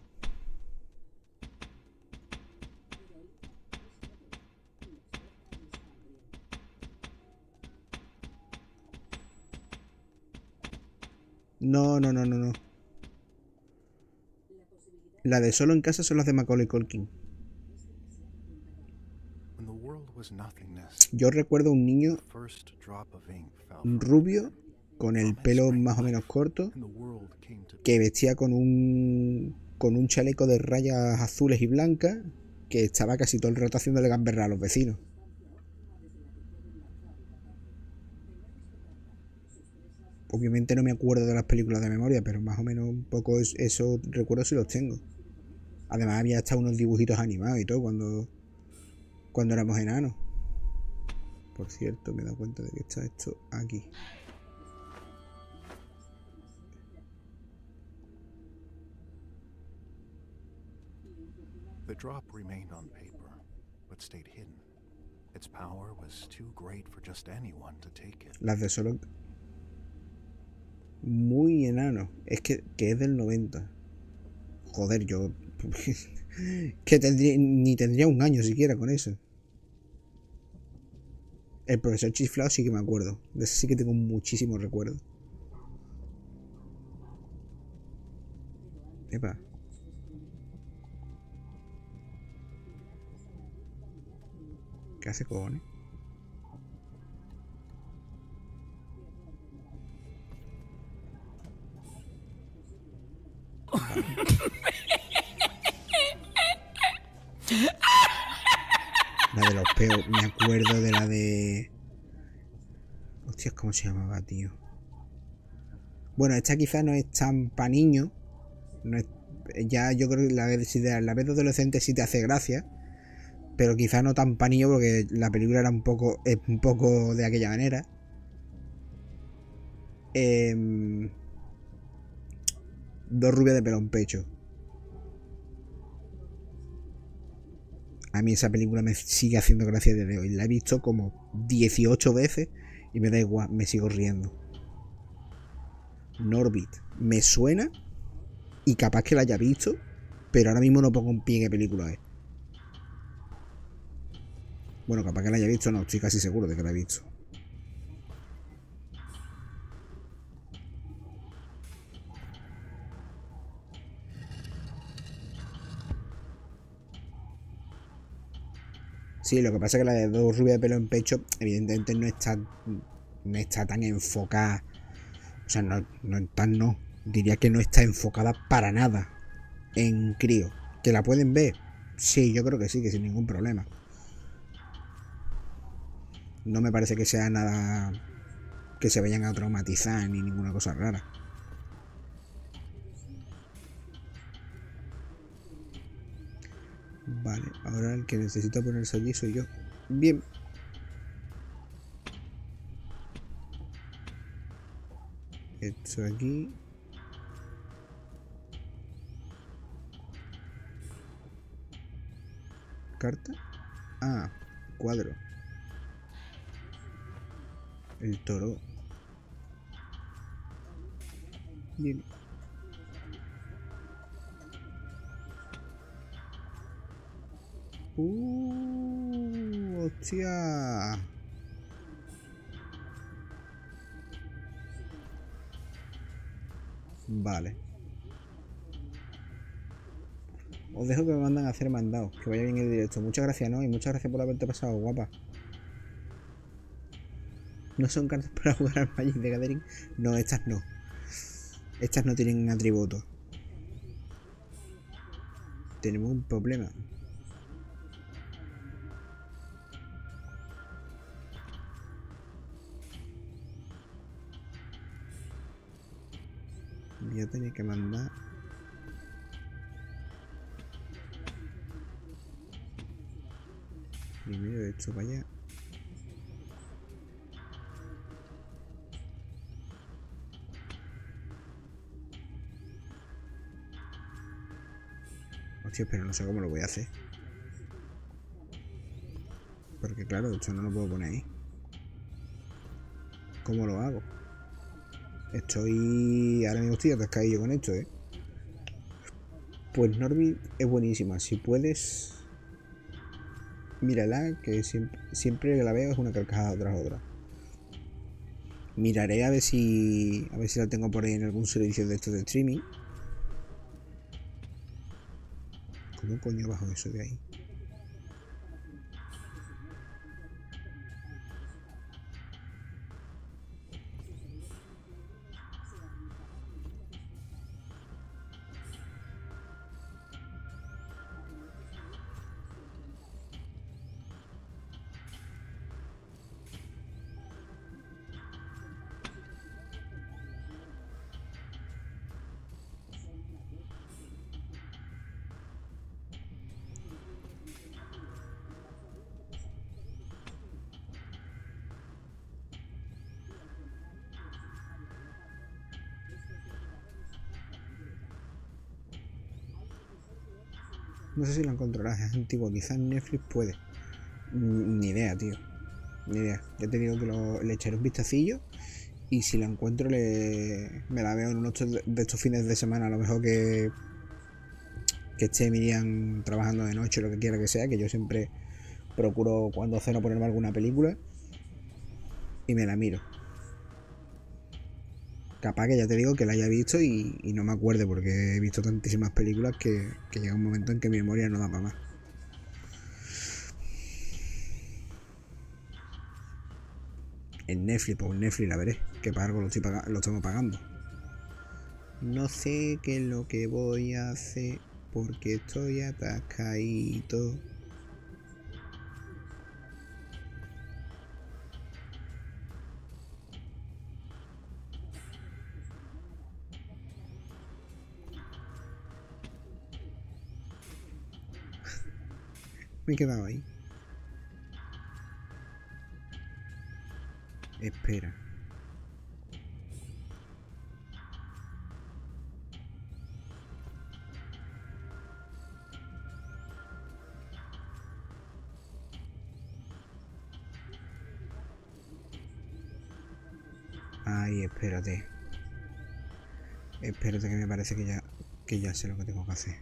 No, no, no, no, no. La de Solo en Casa son las de Macaulay Culkin. Yo recuerdo un niño rubio con el pelo más o menos corto que vestía con un con un chaleco de rayas azules y blancas que estaba casi todo el rato haciéndole gamberra a los vecinos. Obviamente no me acuerdo de las películas de memoria, pero más o menos un poco eso recuerdo si los tengo. Además había hasta unos dibujitos animados y todo cuando, cuando éramos enanos. Por cierto, me he dado cuenta de que está esto aquí. The drop remained on paper, but stayed hidden. Its power was too great for just anyone to take it. Las de Solo... Muy enano. Es que, que es del noventa. Joder, yo... que tendría, ni tendría un año siquiera con eso. El profesor Chiflado sí que me acuerdo. De ese sí que tengo muchísimos recuerdos. Epa. ¿Qué hace, cojones? La de los peos, me acuerdo de la de... Hostias, ¿cómo se llamaba, tío? Bueno, esta quizá no es tan pa' niño. No es... Ya yo creo que la vez, la vez de adolescente sí te hace gracia. Pero quizá no tan pa' niño porque la película era un poco, es un poco de aquella manera. Eh... Dos rubias de pelo en pecho. A mí esa película me sigue haciendo gracia desde hoy. La he visto como dieciocho veces Y me da igual, me sigo riendo. Norbit. Me suena y capaz que la haya visto, pero ahora mismo no pongo un pie en qué película es. Bueno, capaz que la haya visto, no, estoy casi seguro de que la he visto. Sí, lo que pasa es que la de dos rubias de pelo en pecho, evidentemente no está, no está tan enfocada. O sea, no, no tan no. Diría que no está enfocada para nada en crío. ¿Que la pueden ver? Sí, yo creo que sí, que sin ningún problema. No me parece que sea nada que se vayan a traumatizar ni ninguna cosa rara. Vale, ahora el que necesita ponerse allí soy yo. Bien. Esto aquí. Carta. Ah, cuadro. El toro. Bien. Uh, hostia. Vale. Os dejo que me mandan a hacer mandados. Que vaya bien el directo. Muchas gracias, ¿no? Y muchas gracias por haberte pasado, guapa. ¿No son cartas para jugar al Magic the Gathering? No, estas no. Estas no tienen atributos. Tenemos un problema. Voy a tener que mandar... Primero esto para allá. Hostia, pero no sé cómo lo voy a hacer. Porque claro, esto no lo puedo poner ahí. ¿Cómo lo hago? Estoy... Ahora mismo estoy atascadillo con esto, ¿eh? Pues Norbit es buenísima. Si puedes... Mírala, que siempre, siempre que la veo es una carcajada tras otra. Miraré a ver si... A ver si la tengo por ahí en algún servicio de estos de streaming. ¿Cómo coño bajo eso de ahí? No sé si la encontrarás, es antigua, quizás en Netflix puede. Ni idea, tío. Ni idea. Ya te digo que lo, le echaré un vistacillo y si la encuentro le, me la veo en uno de estos fines de semana, a lo mejor que, que esté Miriam trabajando de noche, lo que quiera que sea, que yo siempre procuro cuando ceno ponerme alguna película y me la miro. Capaz que ya te digo que la haya visto y, y no me acuerde porque he visto tantísimas películas que, que llega un momento en que mi memoria no da para más. En Netflix, pues en Netflix la veré, que para algo lo, estoy pagando, lo estamos pagando. No sé qué es lo que voy a hacer porque estoy atascadito. Me he quedado ahí. Espera. Ay, espérate. Espérate que me parece que ya, que ya sé lo que tengo que hacer.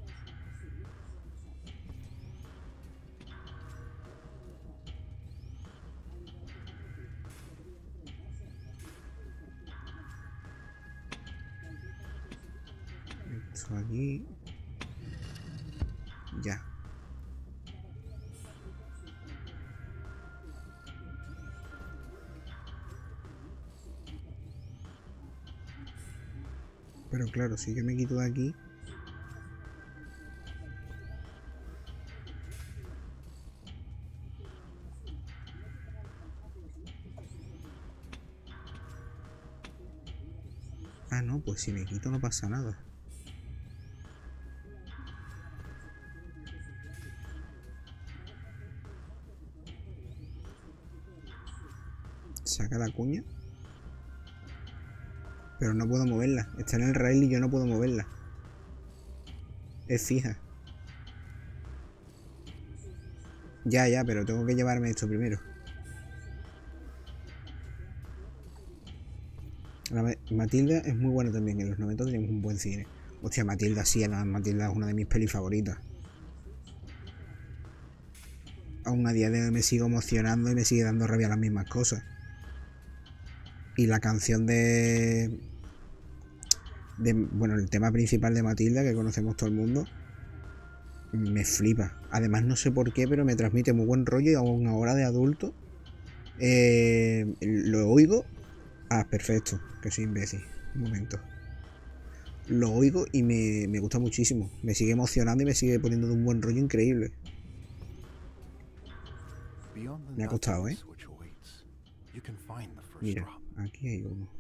Esto aquí. Ya. Pero claro, si yo me quito de aquí. Ah, no, pues si me quito no pasa nada. Saca la cuña. Pero no puedo moverla. Está en el rail y yo no puedo moverla. Es fija. Ya, ya, pero tengo que llevarme esto primero. La Matilda es muy buena también. En los noventa teníamos un buen cine. Hostia, Matilda sí, Matilda es una de mis pelis favoritas. Aún a día de hoy me sigo emocionando y me sigue dando rabia las mismas cosas. Y la canción de, de... Bueno, el tema principal de Matilda, que conocemos todo el mundo, me flipa. Además, no sé por qué, pero me transmite muy buen rollo y aún ahora de adulto eh, lo oigo. Ah, perfecto, que soy imbécil. Un momento. Lo oigo y me, me gusta muchísimo. Me sigue emocionando y me sigue poniendo de un buen rollo increíble. Me ha costado, ¿eh? Mira, aquí hay uno.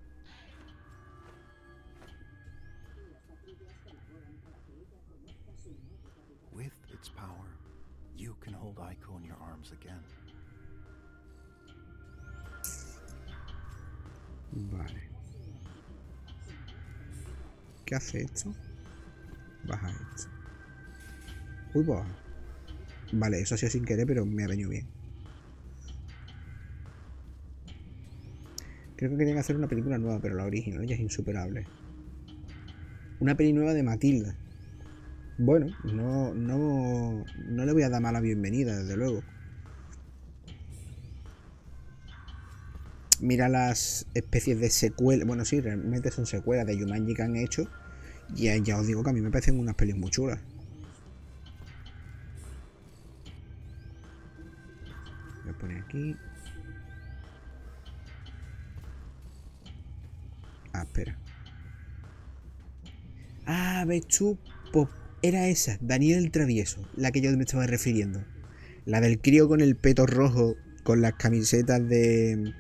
With its power, you can hold Aiko in your arms again. Vale. ¿Qué hace esto? Baja esto. Uy, baja. Vale, eso ha sido sin querer, pero me ha venido bien. Creo que querían hacer una película nueva, pero la original ya es insuperable. Una peli nueva de Matilda. Bueno, no, no, no le voy a dar mala bienvenida, desde luego. Mira las especies de secuelas. Bueno, sí, realmente son secuelas de Jumanji que han hecho. Y ya, ya os digo que a mí me parecen unas pelis muy chulas. Voy a poner aquí. Ah, espera. Ah, ves tú. Pues era esa, Daniel el Travieso, la que yo me estaba refiriendo. La del crío con el peto rojo, con las camisetas de...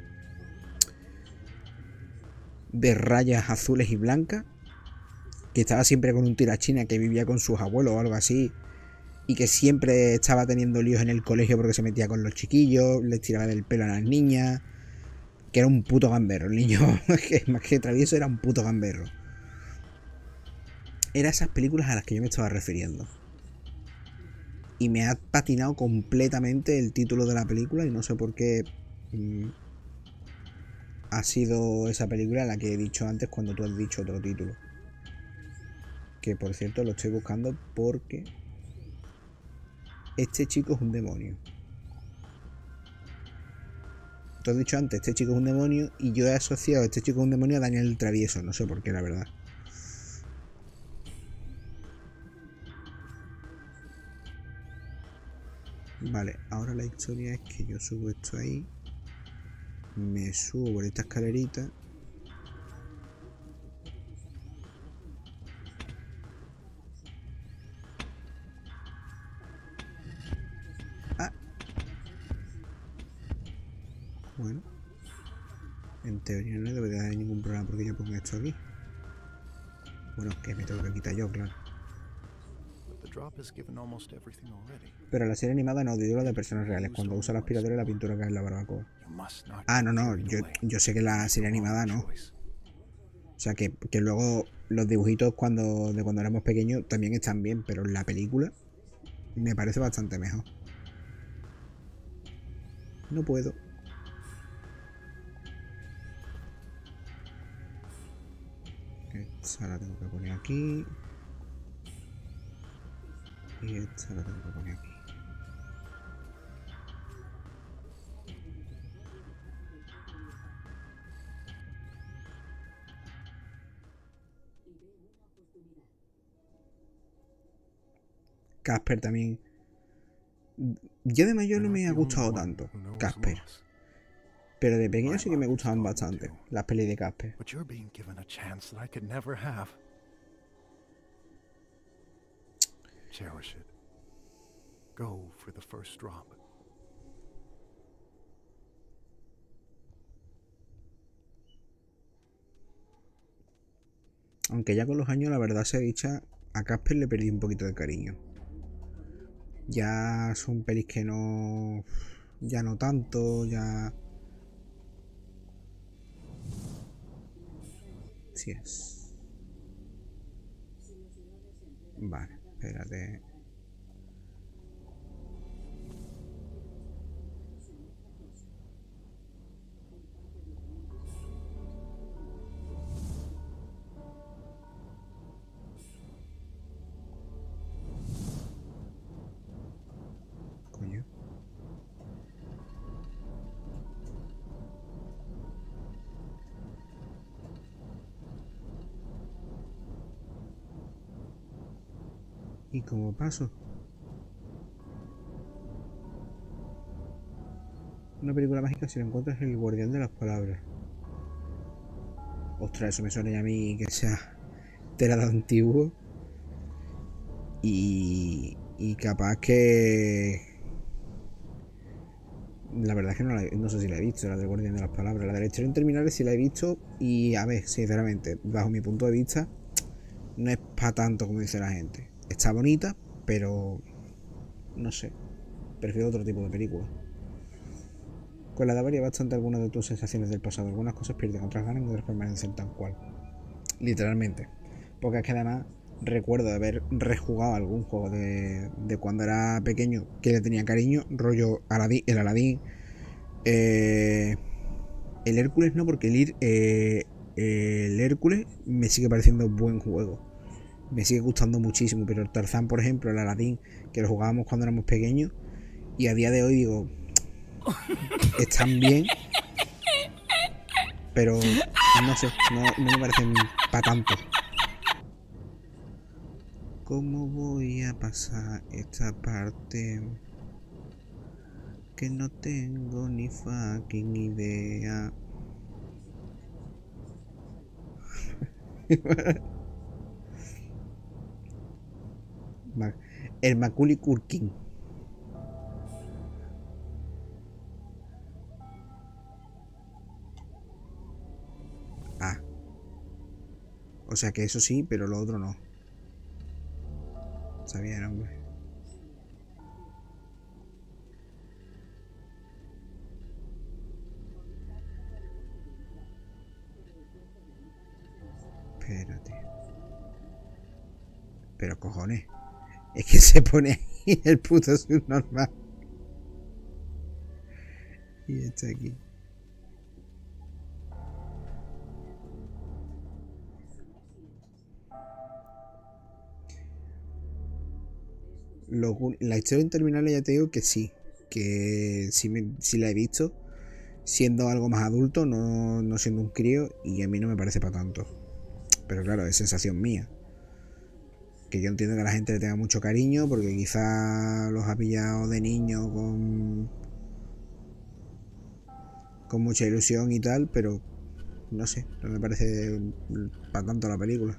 de rayas azules y blancas. Que estaba siempre con un tirachina, que vivía con sus abuelos o algo así. Y que siempre estaba teniendo líos en el colegio porque se metía con los chiquillos, les tiraba del pelo a las niñas. Que era un puto gamberro, el niño. Más que travieso, era un puto gamberro. Era esas películas a las que yo me estaba refiriendo. Y me ha patinado completamente el título de la película. Y no sé por qué mmm, ha sido esa película la que he dicho antes cuando tú has dicho otro título. Que por cierto lo estoy buscando porque este chico es un demonio. Tú has dicho antes, este chico es un demonio, y yo he asociado a este chico es un demonio a Daniel el Travieso. No sé por qué, la verdad. Vale, ahora la historia es que yo subo esto ahí. Me subo por esta escalerita. Ah. Bueno. En teoría no debe de haber ningún problema porque yo pongo esto aquí. Bueno, que me tengo que quitar yo, claro. Pero la serie animada no, digo la de personas reales, cuando usa la aspiradora y la pintura cae en la barbacoa. Ah, no, no, yo, yo sé que la serie animada no. O sea, que, que luego los dibujitos cuando de cuando éramos pequeños también están bien, pero la película me parece bastante mejor. No puedo. Esta la tengo que poner aquí. Y esta la tengo que poner aquí. Casper también. Yo de mayor no me ha gustado tanto Casper, pero de pequeño sí que me gustaban bastante las pelis de Casper. But you're being given a chance that I could never have. Cherish it. Go for the first drop. Aunque ya con los años, la verdad sea dicha, a Casper le perdí un poquito de cariño. Ya son pelis que no... Ya no tanto, ya... Sí es. Vale, espérate. Coño. ¿Y cómo paso? Una película mágica, si lo encuentras, es el guardián de las palabras. Ostras, eso me suena ya a mí que sea tela de antiguo. Y, y capaz que... La verdad es que no, la, no sé si la he visto, la del guardián de las palabras. La de la historia interminable sí la he visto. Y a ver, sinceramente, bajo mi punto de vista, no es para tanto como dice la gente. Está bonita, pero no sé. Prefiero otro tipo de película. Con la edad varía bastante algunas de tus sensaciones del pasado. Algunas cosas pierden, otras ganan y otras permanecen tal cual. Literalmente. Porque es que además recuerdo de haber rejugado algún juego de, de cuando era pequeño que le tenía cariño. Rollo Aladín, el Aladín. Eh, el Hércules no, porque el, Ir, eh, el Hércules me sigue pareciendo un buen juego. Me sigue gustando muchísimo, pero el Tarzán, por ejemplo, el Aladín, que lo jugábamos cuando éramos pequeños, y a día de hoy digo, están bien, pero no sé, no, no me parecen para tanto. ¿Cómo voy a pasar esta parte? Que no tengo ni fucking idea. El Macaulay Culkin. Ah. O sea que eso sí, pero lo otro no. Sabía el nombre. Espérate. Pero cojones. Es que se pone ahí el puto subnormal. Y está aquí. Los, la historia interminable ya te digo que sí. Que sí, me, sí la he visto. Siendo algo más adulto, no, no siendo un crío. Y a mí no me parece para tanto. Pero claro, es sensación mía. Que yo entiendo que la gente le tenga mucho cariño porque quizá los ha pillado de niño con con mucha ilusión y tal, pero no sé, no me parece para tanto la película.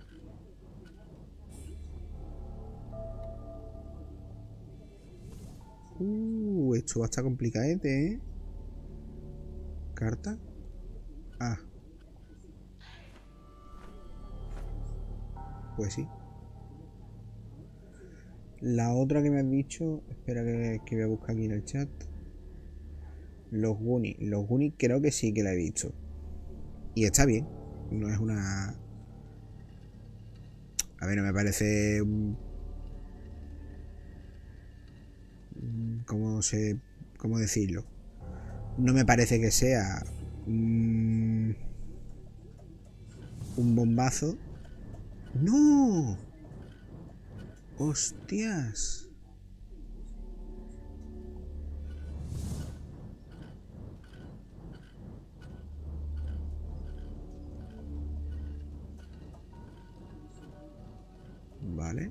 Uh, esto va a estar complicadete, ¿eh? ¿Carta? Ah. Pues sí. La otra que me has dicho, espera que, que voy a buscar aquí en el chat. Los Goonies. Los Goonies creo que sí que la he visto. Y está bien. No es una... A ver, no me parece... ¿Cómo se... ¿Cómo decirlo? No me parece que sea... Mmm... un bombazo. ¡No! ¡Hostias! Vale.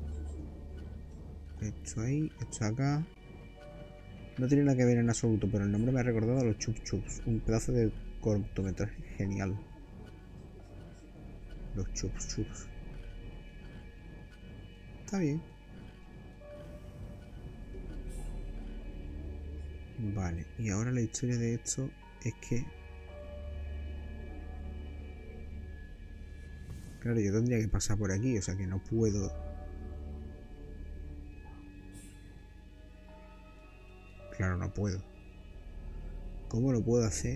Esto ahí, esto acá. No tiene nada que ver en absoluto, pero el nombre me ha recordado a los Chup Chups. Un pedazo de cortometraje genial. Los Chup Chups. Está bien. Vale, y ahora la historia de esto es que... Claro, yo tendría que pasar por aquí, o sea que no puedo... Claro, no puedo. ¿Cómo lo puedo hacer?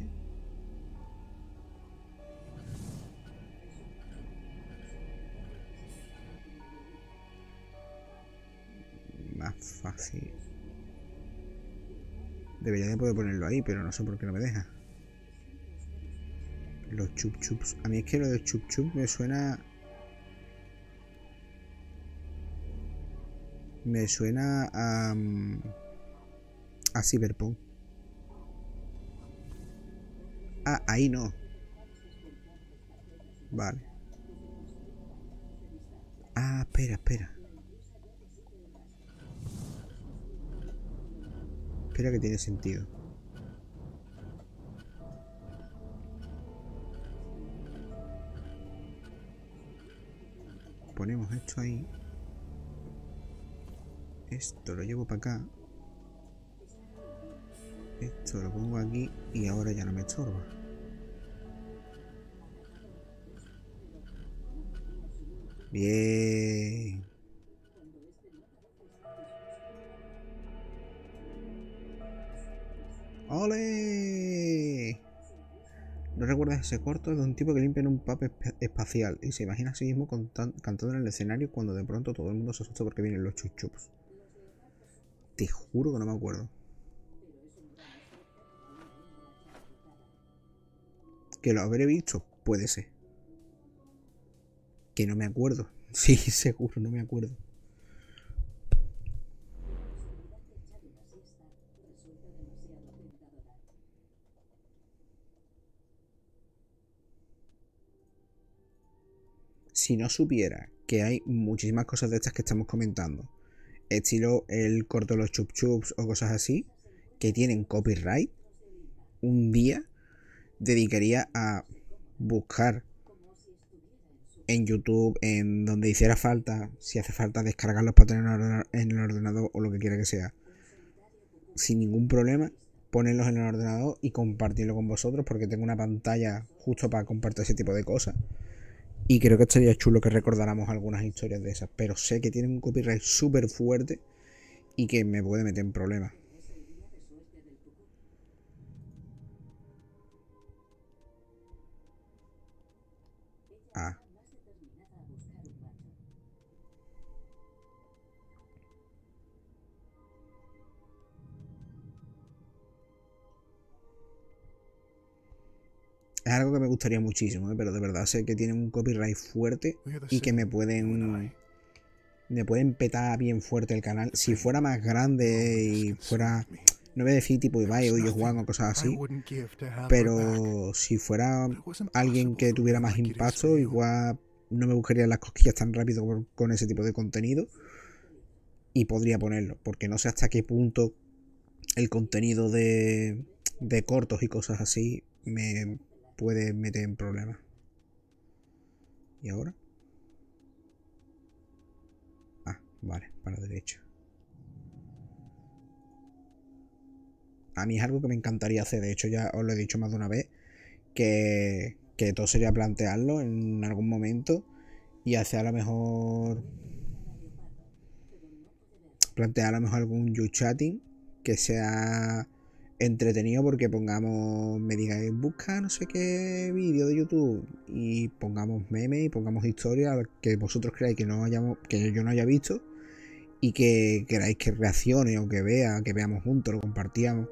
Más fácil. Debería de poder ponerlo ahí, pero no sé por qué no me deja. Los Chup Chups. A mí es que lo de Chup Chup me suena... Me suena a... a Cyberpunk. Ah, ahí no. Vale. Ah, espera, espera. Espera que tiene sentido. Ponemos esto ahí. Esto lo llevo para acá. Esto lo pongo aquí y ahora ya no me estorba. Bien. ¡Ole! ¿No recuerdas ese corto de un tipo que limpia en un pub espacial y se imagina a sí mismo cantando en el escenario cuando de pronto todo el mundo se asusta porque vienen los Chup Chups? Te juro que no me acuerdo. Que lo habré visto, puede ser. Que no me acuerdo. Sí, seguro, no me acuerdo. Si no supiera que hay muchísimas cosas de estas que estamos comentando, estilo el corto de los Chup Chups o cosas así, que tienen copyright, un día dedicaría a buscar en YouTube, en donde hiciera falta, si hace falta descargarlos para tener en el ordenador o lo que quiera que sea, sin ningún problema, ponerlos en el ordenador y compartirlo con vosotros, porque tengo una pantalla justo para compartir ese tipo de cosas. Y creo que estaría chulo que recordáramos algunas historias de esas, pero sé que tienen un copyright súper fuerte y que me puede meter en problemas. Ah. Es algo que me gustaría muchísimo, ¿eh? Pero de verdad sé que tienen un copyright fuerte y que me pueden me pueden petar bien fuerte el canal. Si fuera más grande y fuera, no voy a decir tipo Ibai o yo Juan o cosas así, pero si fuera alguien que tuviera más impacto, igual no me buscaría las cosquillas tan rápido con ese tipo de contenido y podría ponerlo, porque no sé hasta qué punto el contenido de, de cortos y cosas así me puede meter en problemas. ¿Y ahora? Ah, vale, para la derecha. A mí es algo que me encantaría hacer. De hecho, ya os lo he dicho más de una vez, que, que todo sería plantearlo en algún momento y hacer a lo mejor plantear a lo mejor algún you chatting que sea entretenido, porque pongamos, me digáis, busca no sé qué vídeo de YouTube y pongamos memes y pongamos historias que vosotros creáis que no hayamos, que yo no haya visto y que queráis que reaccione o que vea, que veamos juntos, lo compartíamos.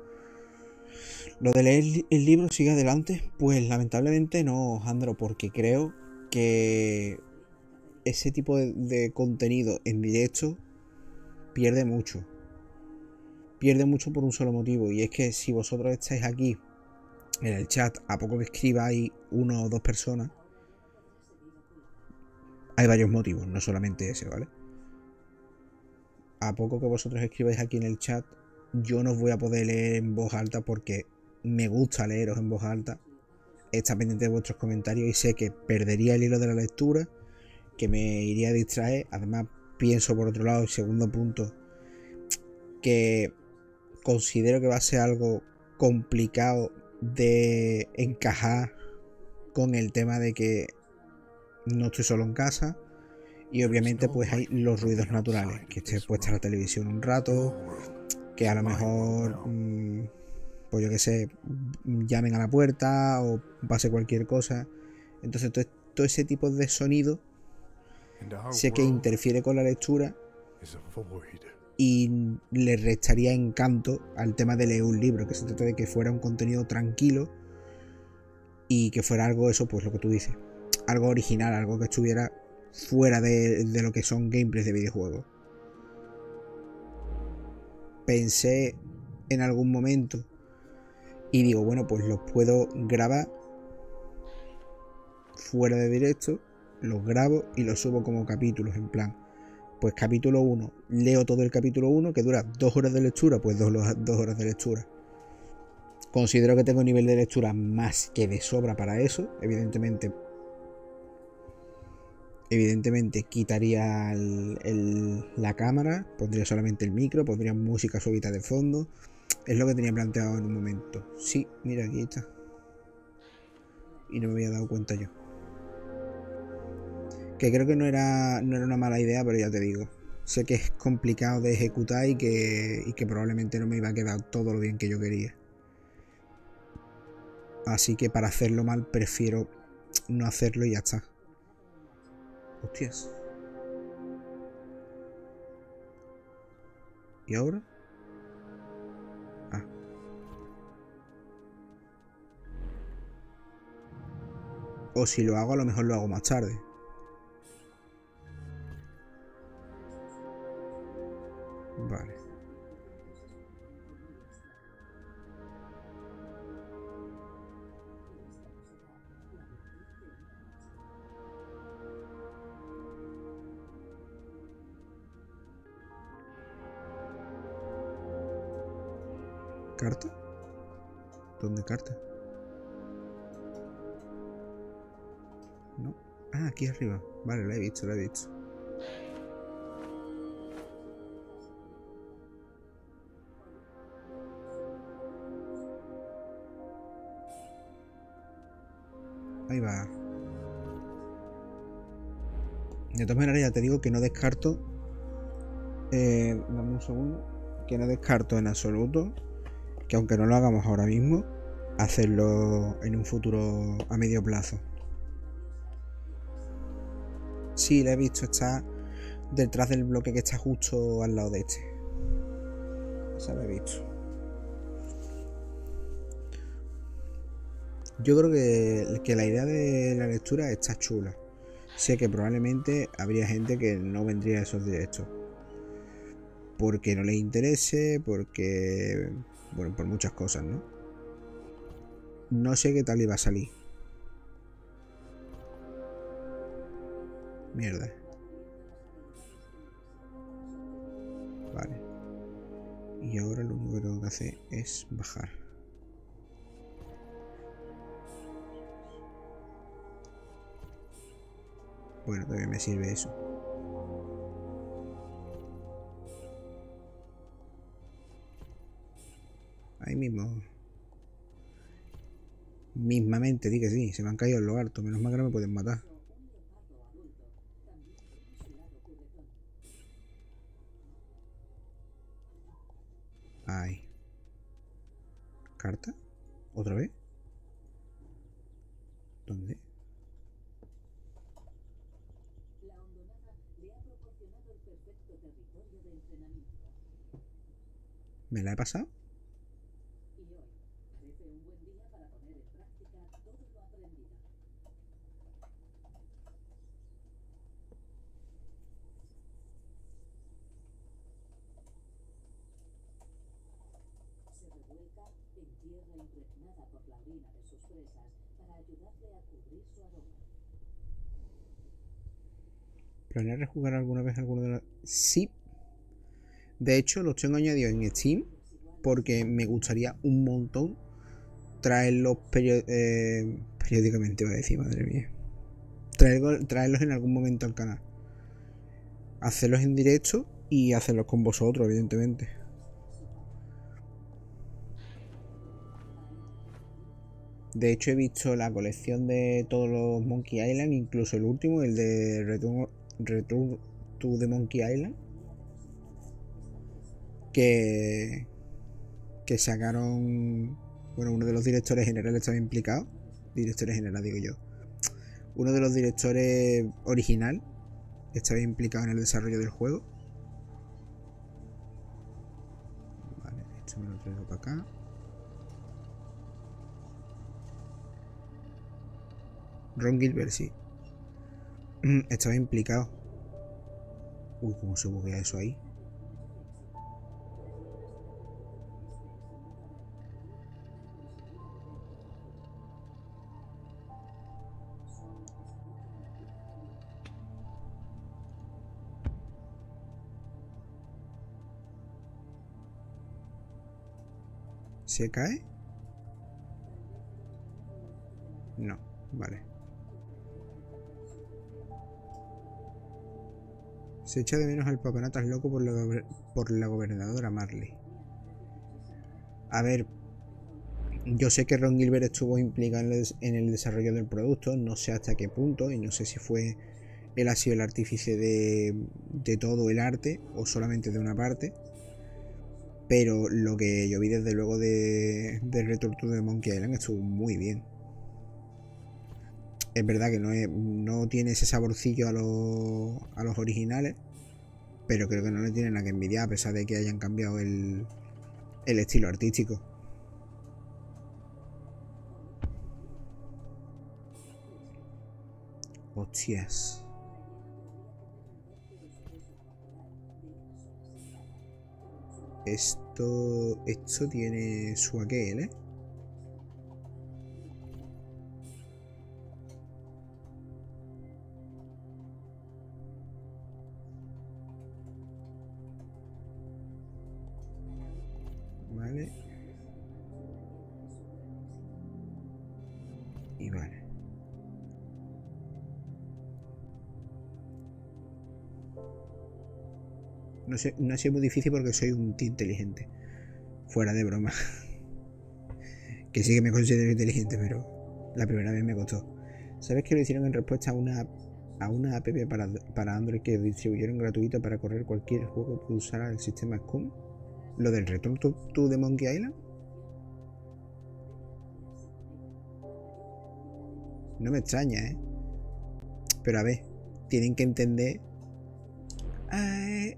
Lo de leer el libro sigue adelante, pues lamentablemente no, Jandro, porque creo que ese tipo de, de contenido en directo pierde mucho. Pierde mucho por un solo motivo, y es que si vosotros estáis aquí en el chat, a poco que escribáis uno o dos personas, hay varios motivos, no solamente ese, ¿vale? A poco que vosotros escribáis aquí en el chat, yo no os voy a poder leer en voz alta porque me gusta leeros en voz alta. Está pendiente de vuestros comentarios y sé que perdería el hilo de la lectura, que me iría a distraer. Además, pienso por otro lado, el segundo punto, que considero que va a ser algo complicado de encajar con el tema de que no estoy solo en casa. Y obviamente pues hay los ruidos naturales, que esté puesta la televisión un rato, que a lo mejor, mmm, pues yo que sé, llamen a la puerta o pase cualquier cosa. Entonces todo, todo ese tipo de sonido sé que interfiere con la lectura y le restaría encanto al tema de leer un libro, que se trata de que fuera un contenido tranquilo y que fuera algo, eso pues lo que tú dices, algo original, algo que estuviera fuera de, de lo que son gameplays de videojuegos. Pensé en algún momento y digo, bueno, pues los puedo grabar fuera de directo, los grabo y los subo como capítulos, en plan, pues capítulo uno, leo todo el capítulo uno, que dura dos horas de lectura, pues dos, dos horas de lectura. Considero que tengo nivel de lectura más que de sobra para eso. Evidentemente Evidentemente quitaría el, el, la cámara, pondría solamente el micro, pondría música suavita de fondo. Es lo que tenía planteado en un momento. Sí, mira, aquí está. Y no me había dado cuenta yo. Que creo que no era, no era una mala idea, pero ya te digo. Sé que es complicado de ejecutar y que, y que probablemente no me iba a quedar todo lo bien que yo quería. Así que para hacerlo mal prefiero no hacerlo y ya está. Hostias. ¿Y ahora? Ah. O si lo hago, a lo mejor lo hago más tarde. Vale. ¿Carta? ¿Dónde carta? No. Ah, aquí arriba. Vale, la he visto, la he visto. Ahí va. De todas maneras, ya te digo que no descarto. Eh, dame un segundo. Que no descarto en absoluto que, aunque no lo hagamos ahora mismo, hacerlo en un futuro a medio plazo. Sí, la he visto, está detrás del bloque que está justo al lado de este. Esa la he visto. Yo creo que, que la idea de la lectura está chula. Sé que probablemente habría gente que no vendría a esos directos porque no les interese, porque... bueno, por muchas cosas, ¿no? No sé qué tal iba a salir. Mierda. Vale. Y ahora lo único que tengo que hacer es bajar. Bueno, todavía me sirve eso. Ahí mismo. Mismamente, di que sí. Se me han caído en lo harto. Menos mal que no me pueden matar. Ahí. ¿Carta? ¿Otra vez? ¿Dónde? ¿Me la he pasado? ¿Planeas rejugar alguna vez alguno de los...? Sí. De hecho, los tengo añadidos en Steam porque me gustaría un montón traerlos perio eh, periódicamente, iba a decir, madre mía. Traerlos, traerlos en algún momento al canal. Hacerlos en directo y hacerlos con vosotros, evidentemente. De hecho, he visto la colección de todos los Monkey Island, incluso el último, el de Return, Return to the Monkey Island. Que, que sacaron, bueno, uno de los directores generales estaba implicado, directores generales digo yo, uno de los directores original estaba implicado en el desarrollo del juego. Vale, esto me lo traigo para acá. Ron Gilbert, sí, estaba implicado. Uy, cómo se buguea eso ahí. ¿Se cae? No, vale. Se echa de menos al papanatas loco por la, por la gobernadora Marley. A ver, yo sé que Ron Gilbert estuvo implicado en el desarrollo del producto, no sé hasta qué punto, y no sé si fue él ha sido el artífice de, de todo el arte o solamente de una parte. Pero lo que yo vi desde luego de, de Return to the Monkey Island estuvo muy bien. Es verdad que no, es, no tiene ese saborcillo a los, a los originales, pero creo que no le tienen nada que envidiar a pesar de que hayan cambiado el, el estilo artístico. Hostias. Esto, esto tiene su aquel, ¿eh? Vale. Y vale. No sé, no ha sido muy difícil porque soy un tío inteligente. Fuera de broma. Que sí que me considero inteligente, pero la primera vez me costó. ¿Sabes que lo hicieron en respuesta a una a una app para, para Android que distribuyeron gratuita para correr cualquier juego que usara el sistema Scum? ¿Lo del Return to, to the Monkey Island? No me extraña, ¿eh? Pero a ver, tienen que entender... Eh...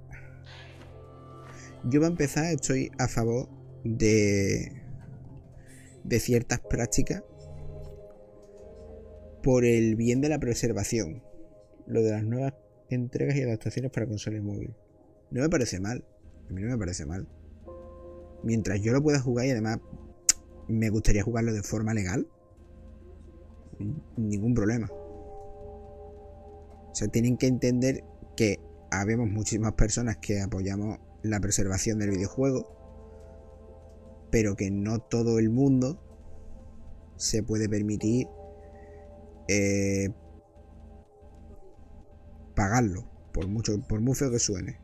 Yo para empezar estoy a favor de... de ciertas prácticas por el bien de la preservación. Lo de las nuevas entregas y adaptaciones para consolas móviles. No me parece mal. A mí no me parece mal. Mientras yo lo pueda jugar y además me gustaría jugarlo de forma legal, ningún problema. O sea, tienen que entender que habemos muchísimas personas que apoyamos la preservación del videojuego, pero que no todo el mundo se puede permitir eh, pagarlo, por mucho, por muy feo que suene.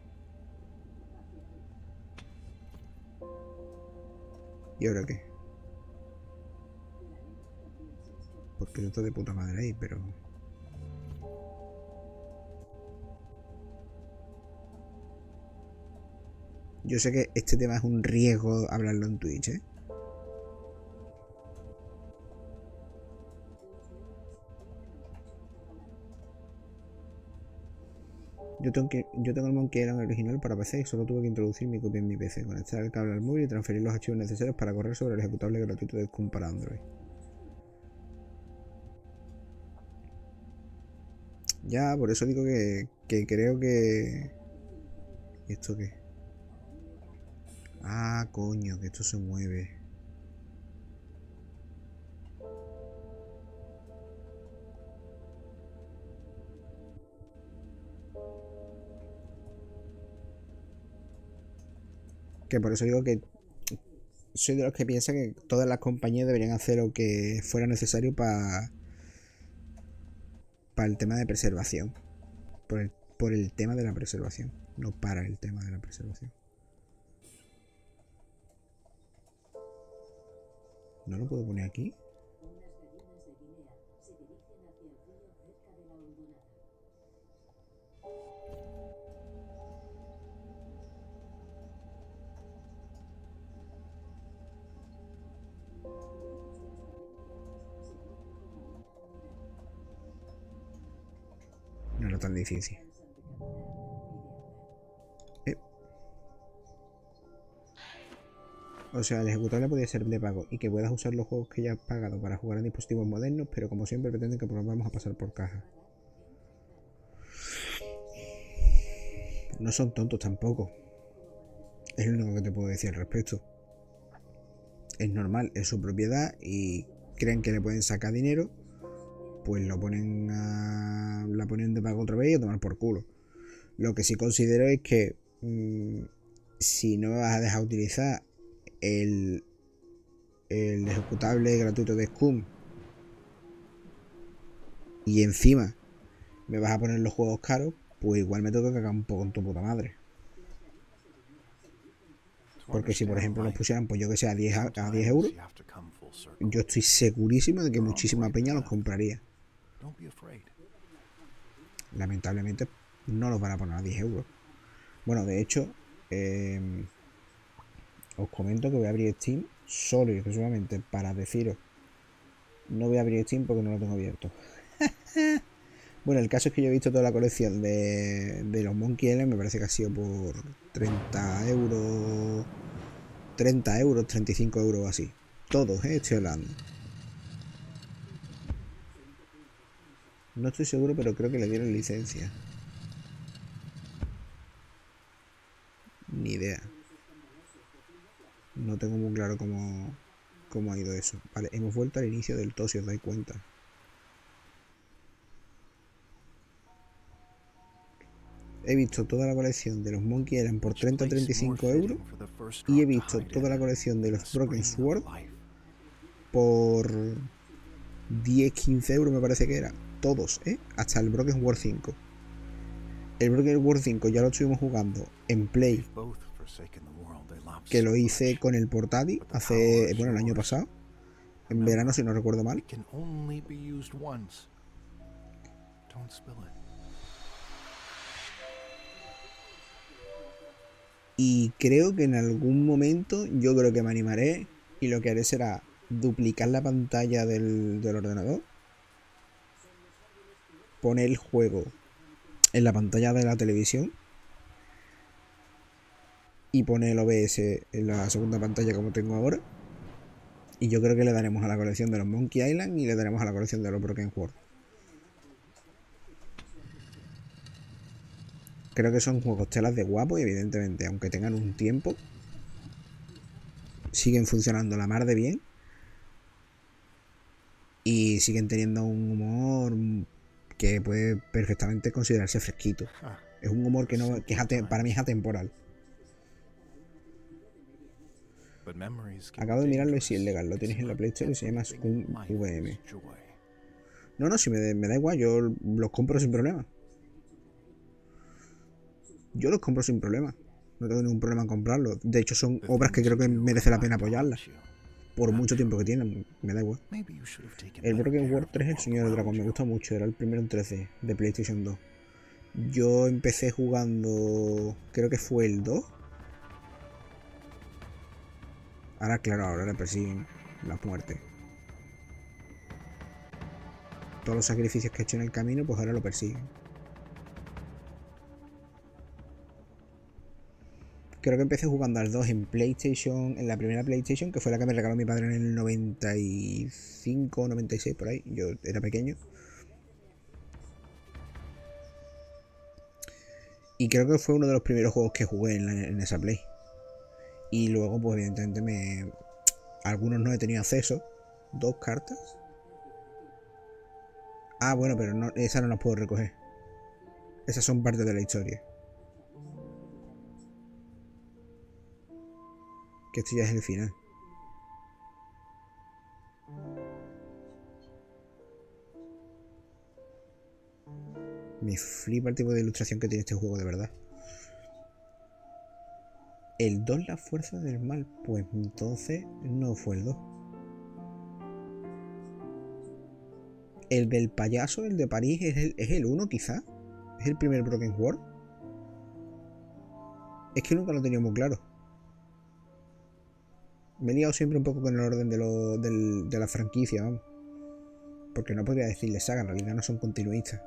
¿Y ahora qué? Porque yo estoy de puta madre ahí, pero... Yo sé que este tema es un riesgo hablarlo en Twitch, ¿eh? Yo tengo, que, yo tengo el Monkey Island original para P C y solo tuve que introducir mi copia en mi P C, conectar el cable al móvil y transferir los archivos necesarios para correr sobre el ejecutable gratuito de Scum para Android. Ya, por eso digo que, que creo que... ¿Y esto qué? Ah, coño, que esto se mueve. Que por eso digo que soy de los que piensa que todas las compañías deberían hacer lo que fuera necesario para para el tema de preservación. Por el, por el tema de la preservación. No para el tema de la preservación. ¿No lo puedo poner aquí? No era tan difícil. Eh. O sea, el ejecutable podría ser de pago y que puedas usar los juegos que ya has pagado para jugar en dispositivos modernos, pero como siempre pretenden que vamos a pasar por caja. No son tontos tampoco. Es lo único que te puedo decir al respecto. Es normal, es su propiedad y creen que le pueden sacar dinero, pues lo ponen a, la ponen de pago otra vez y a tomar por culo. Lo que sí considero es que mmm, si no me vas a dejar utilizar el, el ejecutable gratuito de Scum y encima me vas a poner los juegos caros, pues igual me toca cagar un poco en tu puta madre. Porque si por ejemplo nos pusieran, pues yo que sé, a diez, a diez euros, yo estoy segurísimo de que muchísima peña los compraría. Lamentablemente no los van a poner a diez euros. Bueno, de hecho, eh, os comento que voy a abrir Steam solo y exclusivamente para deciros. No voy a abrir Steam porque no lo tengo abierto. Bueno, el caso es que yo he visto toda la colección de, de los Monkey Island. Me parece que ha sido por treinta euros, treinta euros, treinta y cinco euros así. Todos, ¿eh? Estoy hablando. No estoy seguro, pero creo que le dieron licencia. Ni idea. No tengo muy claro cómo, cómo ha ido eso. Vale, hemos vuelto al inicio del todo, si os dais cuenta. He visto toda la colección de los Monkey Island por treinta a treinta y cinco euros. Y he visto toda la colección de los Broken Sword por diez a quince euros, me parece que era. Todos, ¿eh? Hasta el Broken Sword cinco. El Broken Sword cinco ya lo estuvimos jugando en Play, que lo hice con el portátil hace, bueno, el año pasado, en verano si no recuerdo mal. Y creo que en algún momento yo creo que me animaré y lo que haré será duplicar la pantalla del, del ordenador, poner el juego en la pantalla de la televisión y poner el O B S en la segunda pantalla como tengo ahora. Y yo creo que le daremos a la colección de los Monkey Island y le daremos a la colección de los Broken Sword. Creo que son juegos telas de guapo y evidentemente, aunque tengan un tiempo, siguen funcionando la mar de bien. Y siguen teniendo un humor que puede perfectamente considerarse fresquito. Es un humor que, no, que es para mí es atemporal. Acabo de mirarlo y si es legal. Lo tienes en la Play Store y se llama Scum V M. No, no, si me, me da igual. Yo los compro sin problema. Yo los compro sin problema. No tengo ningún problema en comprarlos. De hecho, son obras que creo que merece la pena apoyarlas. Por mucho tiempo que tienen, me da igual. El Broken Sword tres, el Señor del Dragón, me gusta mucho. Era el primero en tres D de PlayStation dos. Yo empecé jugando, creo que fue el dos. Ahora, claro, ahora le persiguen las muertes. Todos los sacrificios que he hecho en el camino, pues ahora lo persiguen. Creo que empecé jugando al dos en PlayStation, en la primera PlayStation, que fue la que me regaló mi padre en el noventa y cinco o noventa y seis, por ahí. Yo era pequeño. Y creo que fue uno de los primeros juegos que jugué en, la, en esa Play. Y luego, pues evidentemente, me algunos no he tenido acceso. Dos cartas. Ah, bueno, pero no, esas no las puedo recoger. Esas son parte de la historia. Que este ya es el final. Me flipa el tipo de ilustración que tiene este juego, de verdad. El dos, la fuerza del mal. Pues entonces no fue el dos. El del payaso, el de París, es el, es el uno quizá. Es el primer Broken World. Es que nunca lo tenía muy claro. Me he liado siempre un poco con el orden de, lo, del, de la franquicia, vamos. Porque no podría decirle saga, en realidad no son continuistas.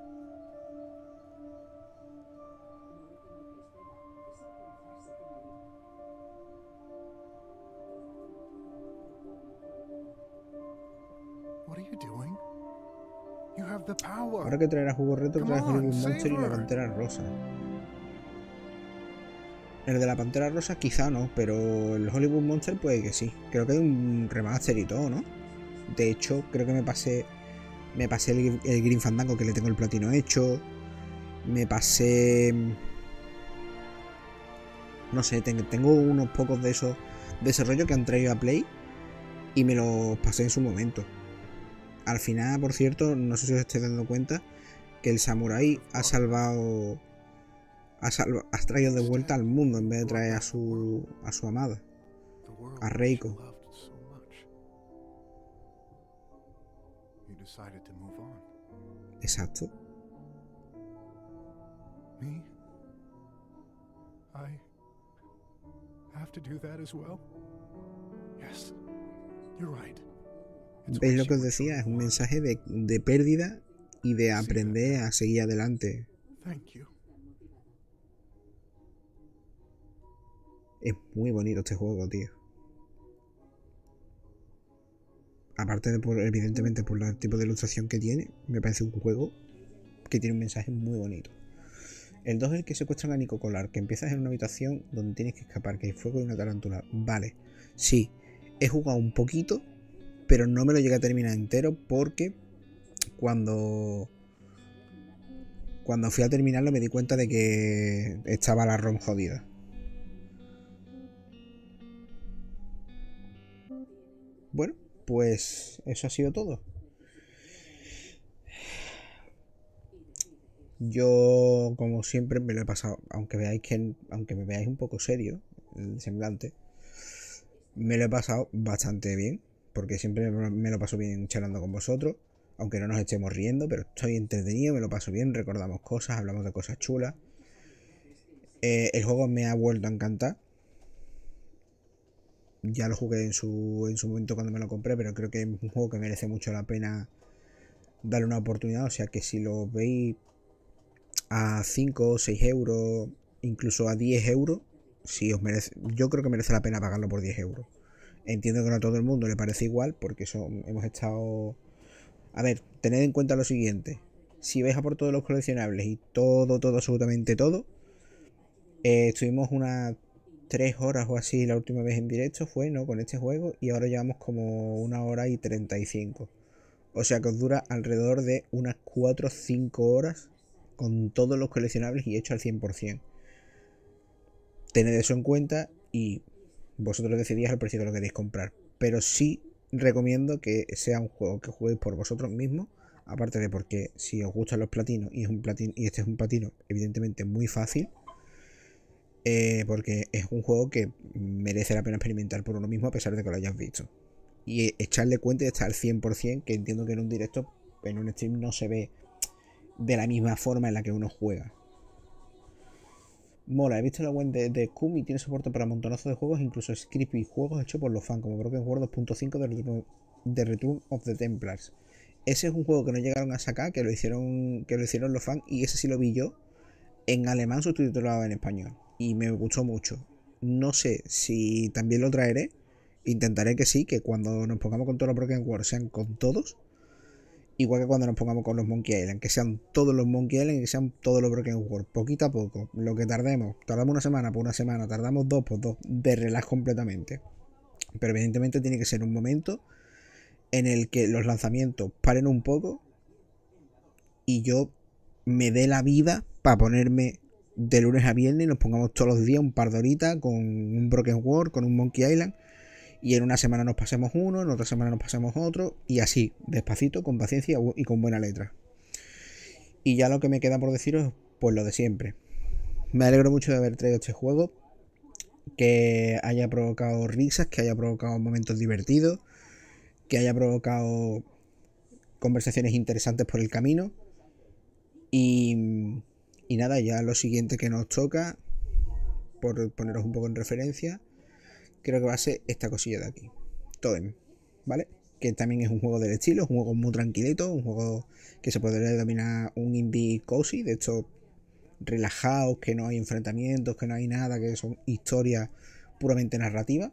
What are you doing? You have the power. Ahora que traerá juego reto, Come trae on, Hollywood Monster y save la her. Pantera Rosa. El de la Pantera Rosa quizá no, pero el Hollywood Monster puede que sí. Creo que hay un remaster y todo, ¿no? De hecho, creo que me pasé me pasé el, el Green Fandango, que le tengo el platino hecho. Me pasé... No sé, ten, tengo unos pocos de esos de ese rollo que han traído a Play y me los pasé en su momento. Al final, por cierto, no sé si os estáis dando cuenta que el Samurai ha salvado... Ha, salva, ha traído de vuelta al mundo en vez de traer a su, a su amada, The world a Reiko. you loved so much. You decided to move on. Exacto. Me? I have to do that as well? Yes. You're right. It's ¿Veis what lo que os you decía? truly Es un want. mensaje de, de pérdida y de aprender a seguir adelante. Thank you. Es muy bonito este juego, tío. Aparte de, por, evidentemente, por el tipo de ilustración que tiene, me parece un juego que tiene un mensaje muy bonito. El dos es el que secuestran a Nico Kolar, que empiezas en una habitación donde tienes que escapar, que hay fuego y una tarántula. Vale, sí, he jugado un poquito, pero no me lo llegué a terminar entero porque cuando... Cuando fui a terminarlo me di cuenta de que estaba la ROM jodida. Bueno, pues eso ha sido todo. Yo, como siempre, me lo he pasado, aunque veáis que, aunque me veáis un poco serio el semblante, me lo he pasado bastante bien, porque siempre me lo paso bien charlando con vosotros, aunque no nos estemos riendo, pero estoy entretenido, me lo paso bien, recordamos cosas, hablamos de cosas chulas. Eh, el juego me ha vuelto a encantar. Ya lo jugué en su, en su momento cuando me lo compré, pero creo que es un juego que merece mucho la pena darle una oportunidad. O sea que si lo veis a cinco o seis euros, incluso a diez euros, si os merece, yo creo que merece la pena pagarlo por diez euros. Entiendo que no a todo el mundo le parece igual, porque eso hemos estado... A ver, tened en cuenta lo siguiente. Si vais a por todos los coleccionables y todo, todo, absolutamente todo, eh, estuvimos unas tres horas o así la última vez en directo, fue, ¿no? Con este juego, y ahora llevamos como una hora y treinta y cinco. O sea que os dura alrededor de unas cuatro o cinco horas con todos los coleccionables y hecho al cien por cien. Tened eso en cuenta y vosotros decidís el precio que lo queréis comprar. Pero sí recomiendo que sea un juego que juguéis por vosotros mismos. Aparte de porque si os gustan los platinos y, es un platino, y este es un platino evidentemente muy fácil. Eh, porque es un juego que merece la pena experimentar por uno mismo a pesar de que lo hayas visto. Y echarle cuenta y estar al cien por cien, que entiendo que en un directo, en un stream no se ve de la misma forma en la que uno juega. Mola, he visto la web de, de Scum y tiene soporte para montonazos de juegos, incluso script y juegos hechos por los fans, como Broken World dos punto cinco de Return, de Return of the Templars. Ese es un juego que no llegaron a sacar, que lo hicieron, que lo hicieron los fans, y ese sí lo vi yo en alemán subtitulado en español. Y me gustó mucho. No sé si también lo traeré. Intentaré que sí, que cuando nos pongamos con todos los Broken World sean con todos. Igual que cuando nos pongamos con los Monkey Island, que sean todos los Monkey Island y que sean todos los Broken World. Poquito a poco, lo que tardemos. Tardamos una semana por una semana, tardamos dos por dos. De relax completamente. Pero evidentemente tiene que ser un momento en el que los lanzamientos paren un poco y yo me dé la vida para ponerme de lunes a viernes y nos pongamos todos los días un par de horitas con un Broken World, con un Monkey Island, y en una semana nos pasemos uno, en otra semana nos pasemos otro, y así, despacito, con paciencia y con buena letra. Y ya lo que me queda por deciros, pues lo de siempre. Me alegro mucho de haber traído este juego, que haya provocado risas, que haya provocado momentos divertidos, que haya provocado conversaciones interesantes por el camino. Y, y nada, ya lo siguiente que nos toca, por poneros un poco en referencia, creo que va a ser esta cosilla de aquí, Totem, ¿vale? Que también es un juego del estilo, es un juego muy tranquilito, un juego que se podría denominar un indie cozy, de hecho relajados, que no hay enfrentamientos, que no hay nada, que son historias puramente narrativas.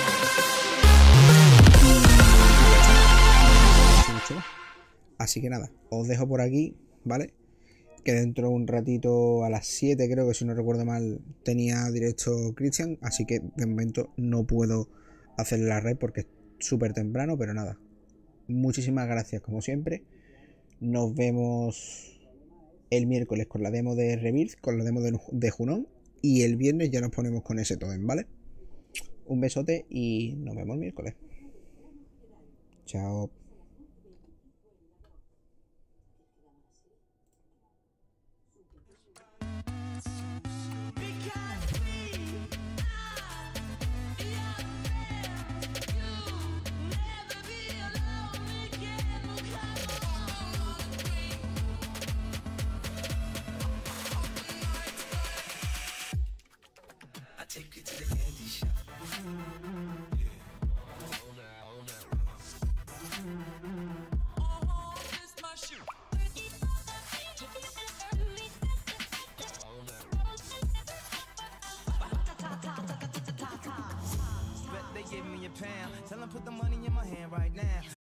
Así que nada, os dejo por aquí, ¿vale? Que dentro de un ratito a las siete, creo que si no recuerdo mal, tenía directo Cristian, así que de momento no puedo hacerle la red porque es súper temprano, pero nada. Muchísimas gracias como siempre. Nos vemos el miércoles con la demo de Rebirth, con la demo de, de Junon, y el viernes ya nos ponemos con ese Totem, ¿vale? Un besote y nos vemos el miércoles. Chao. Take you to the candy shop. They give me a pound. Tell them put the money in my hand right now.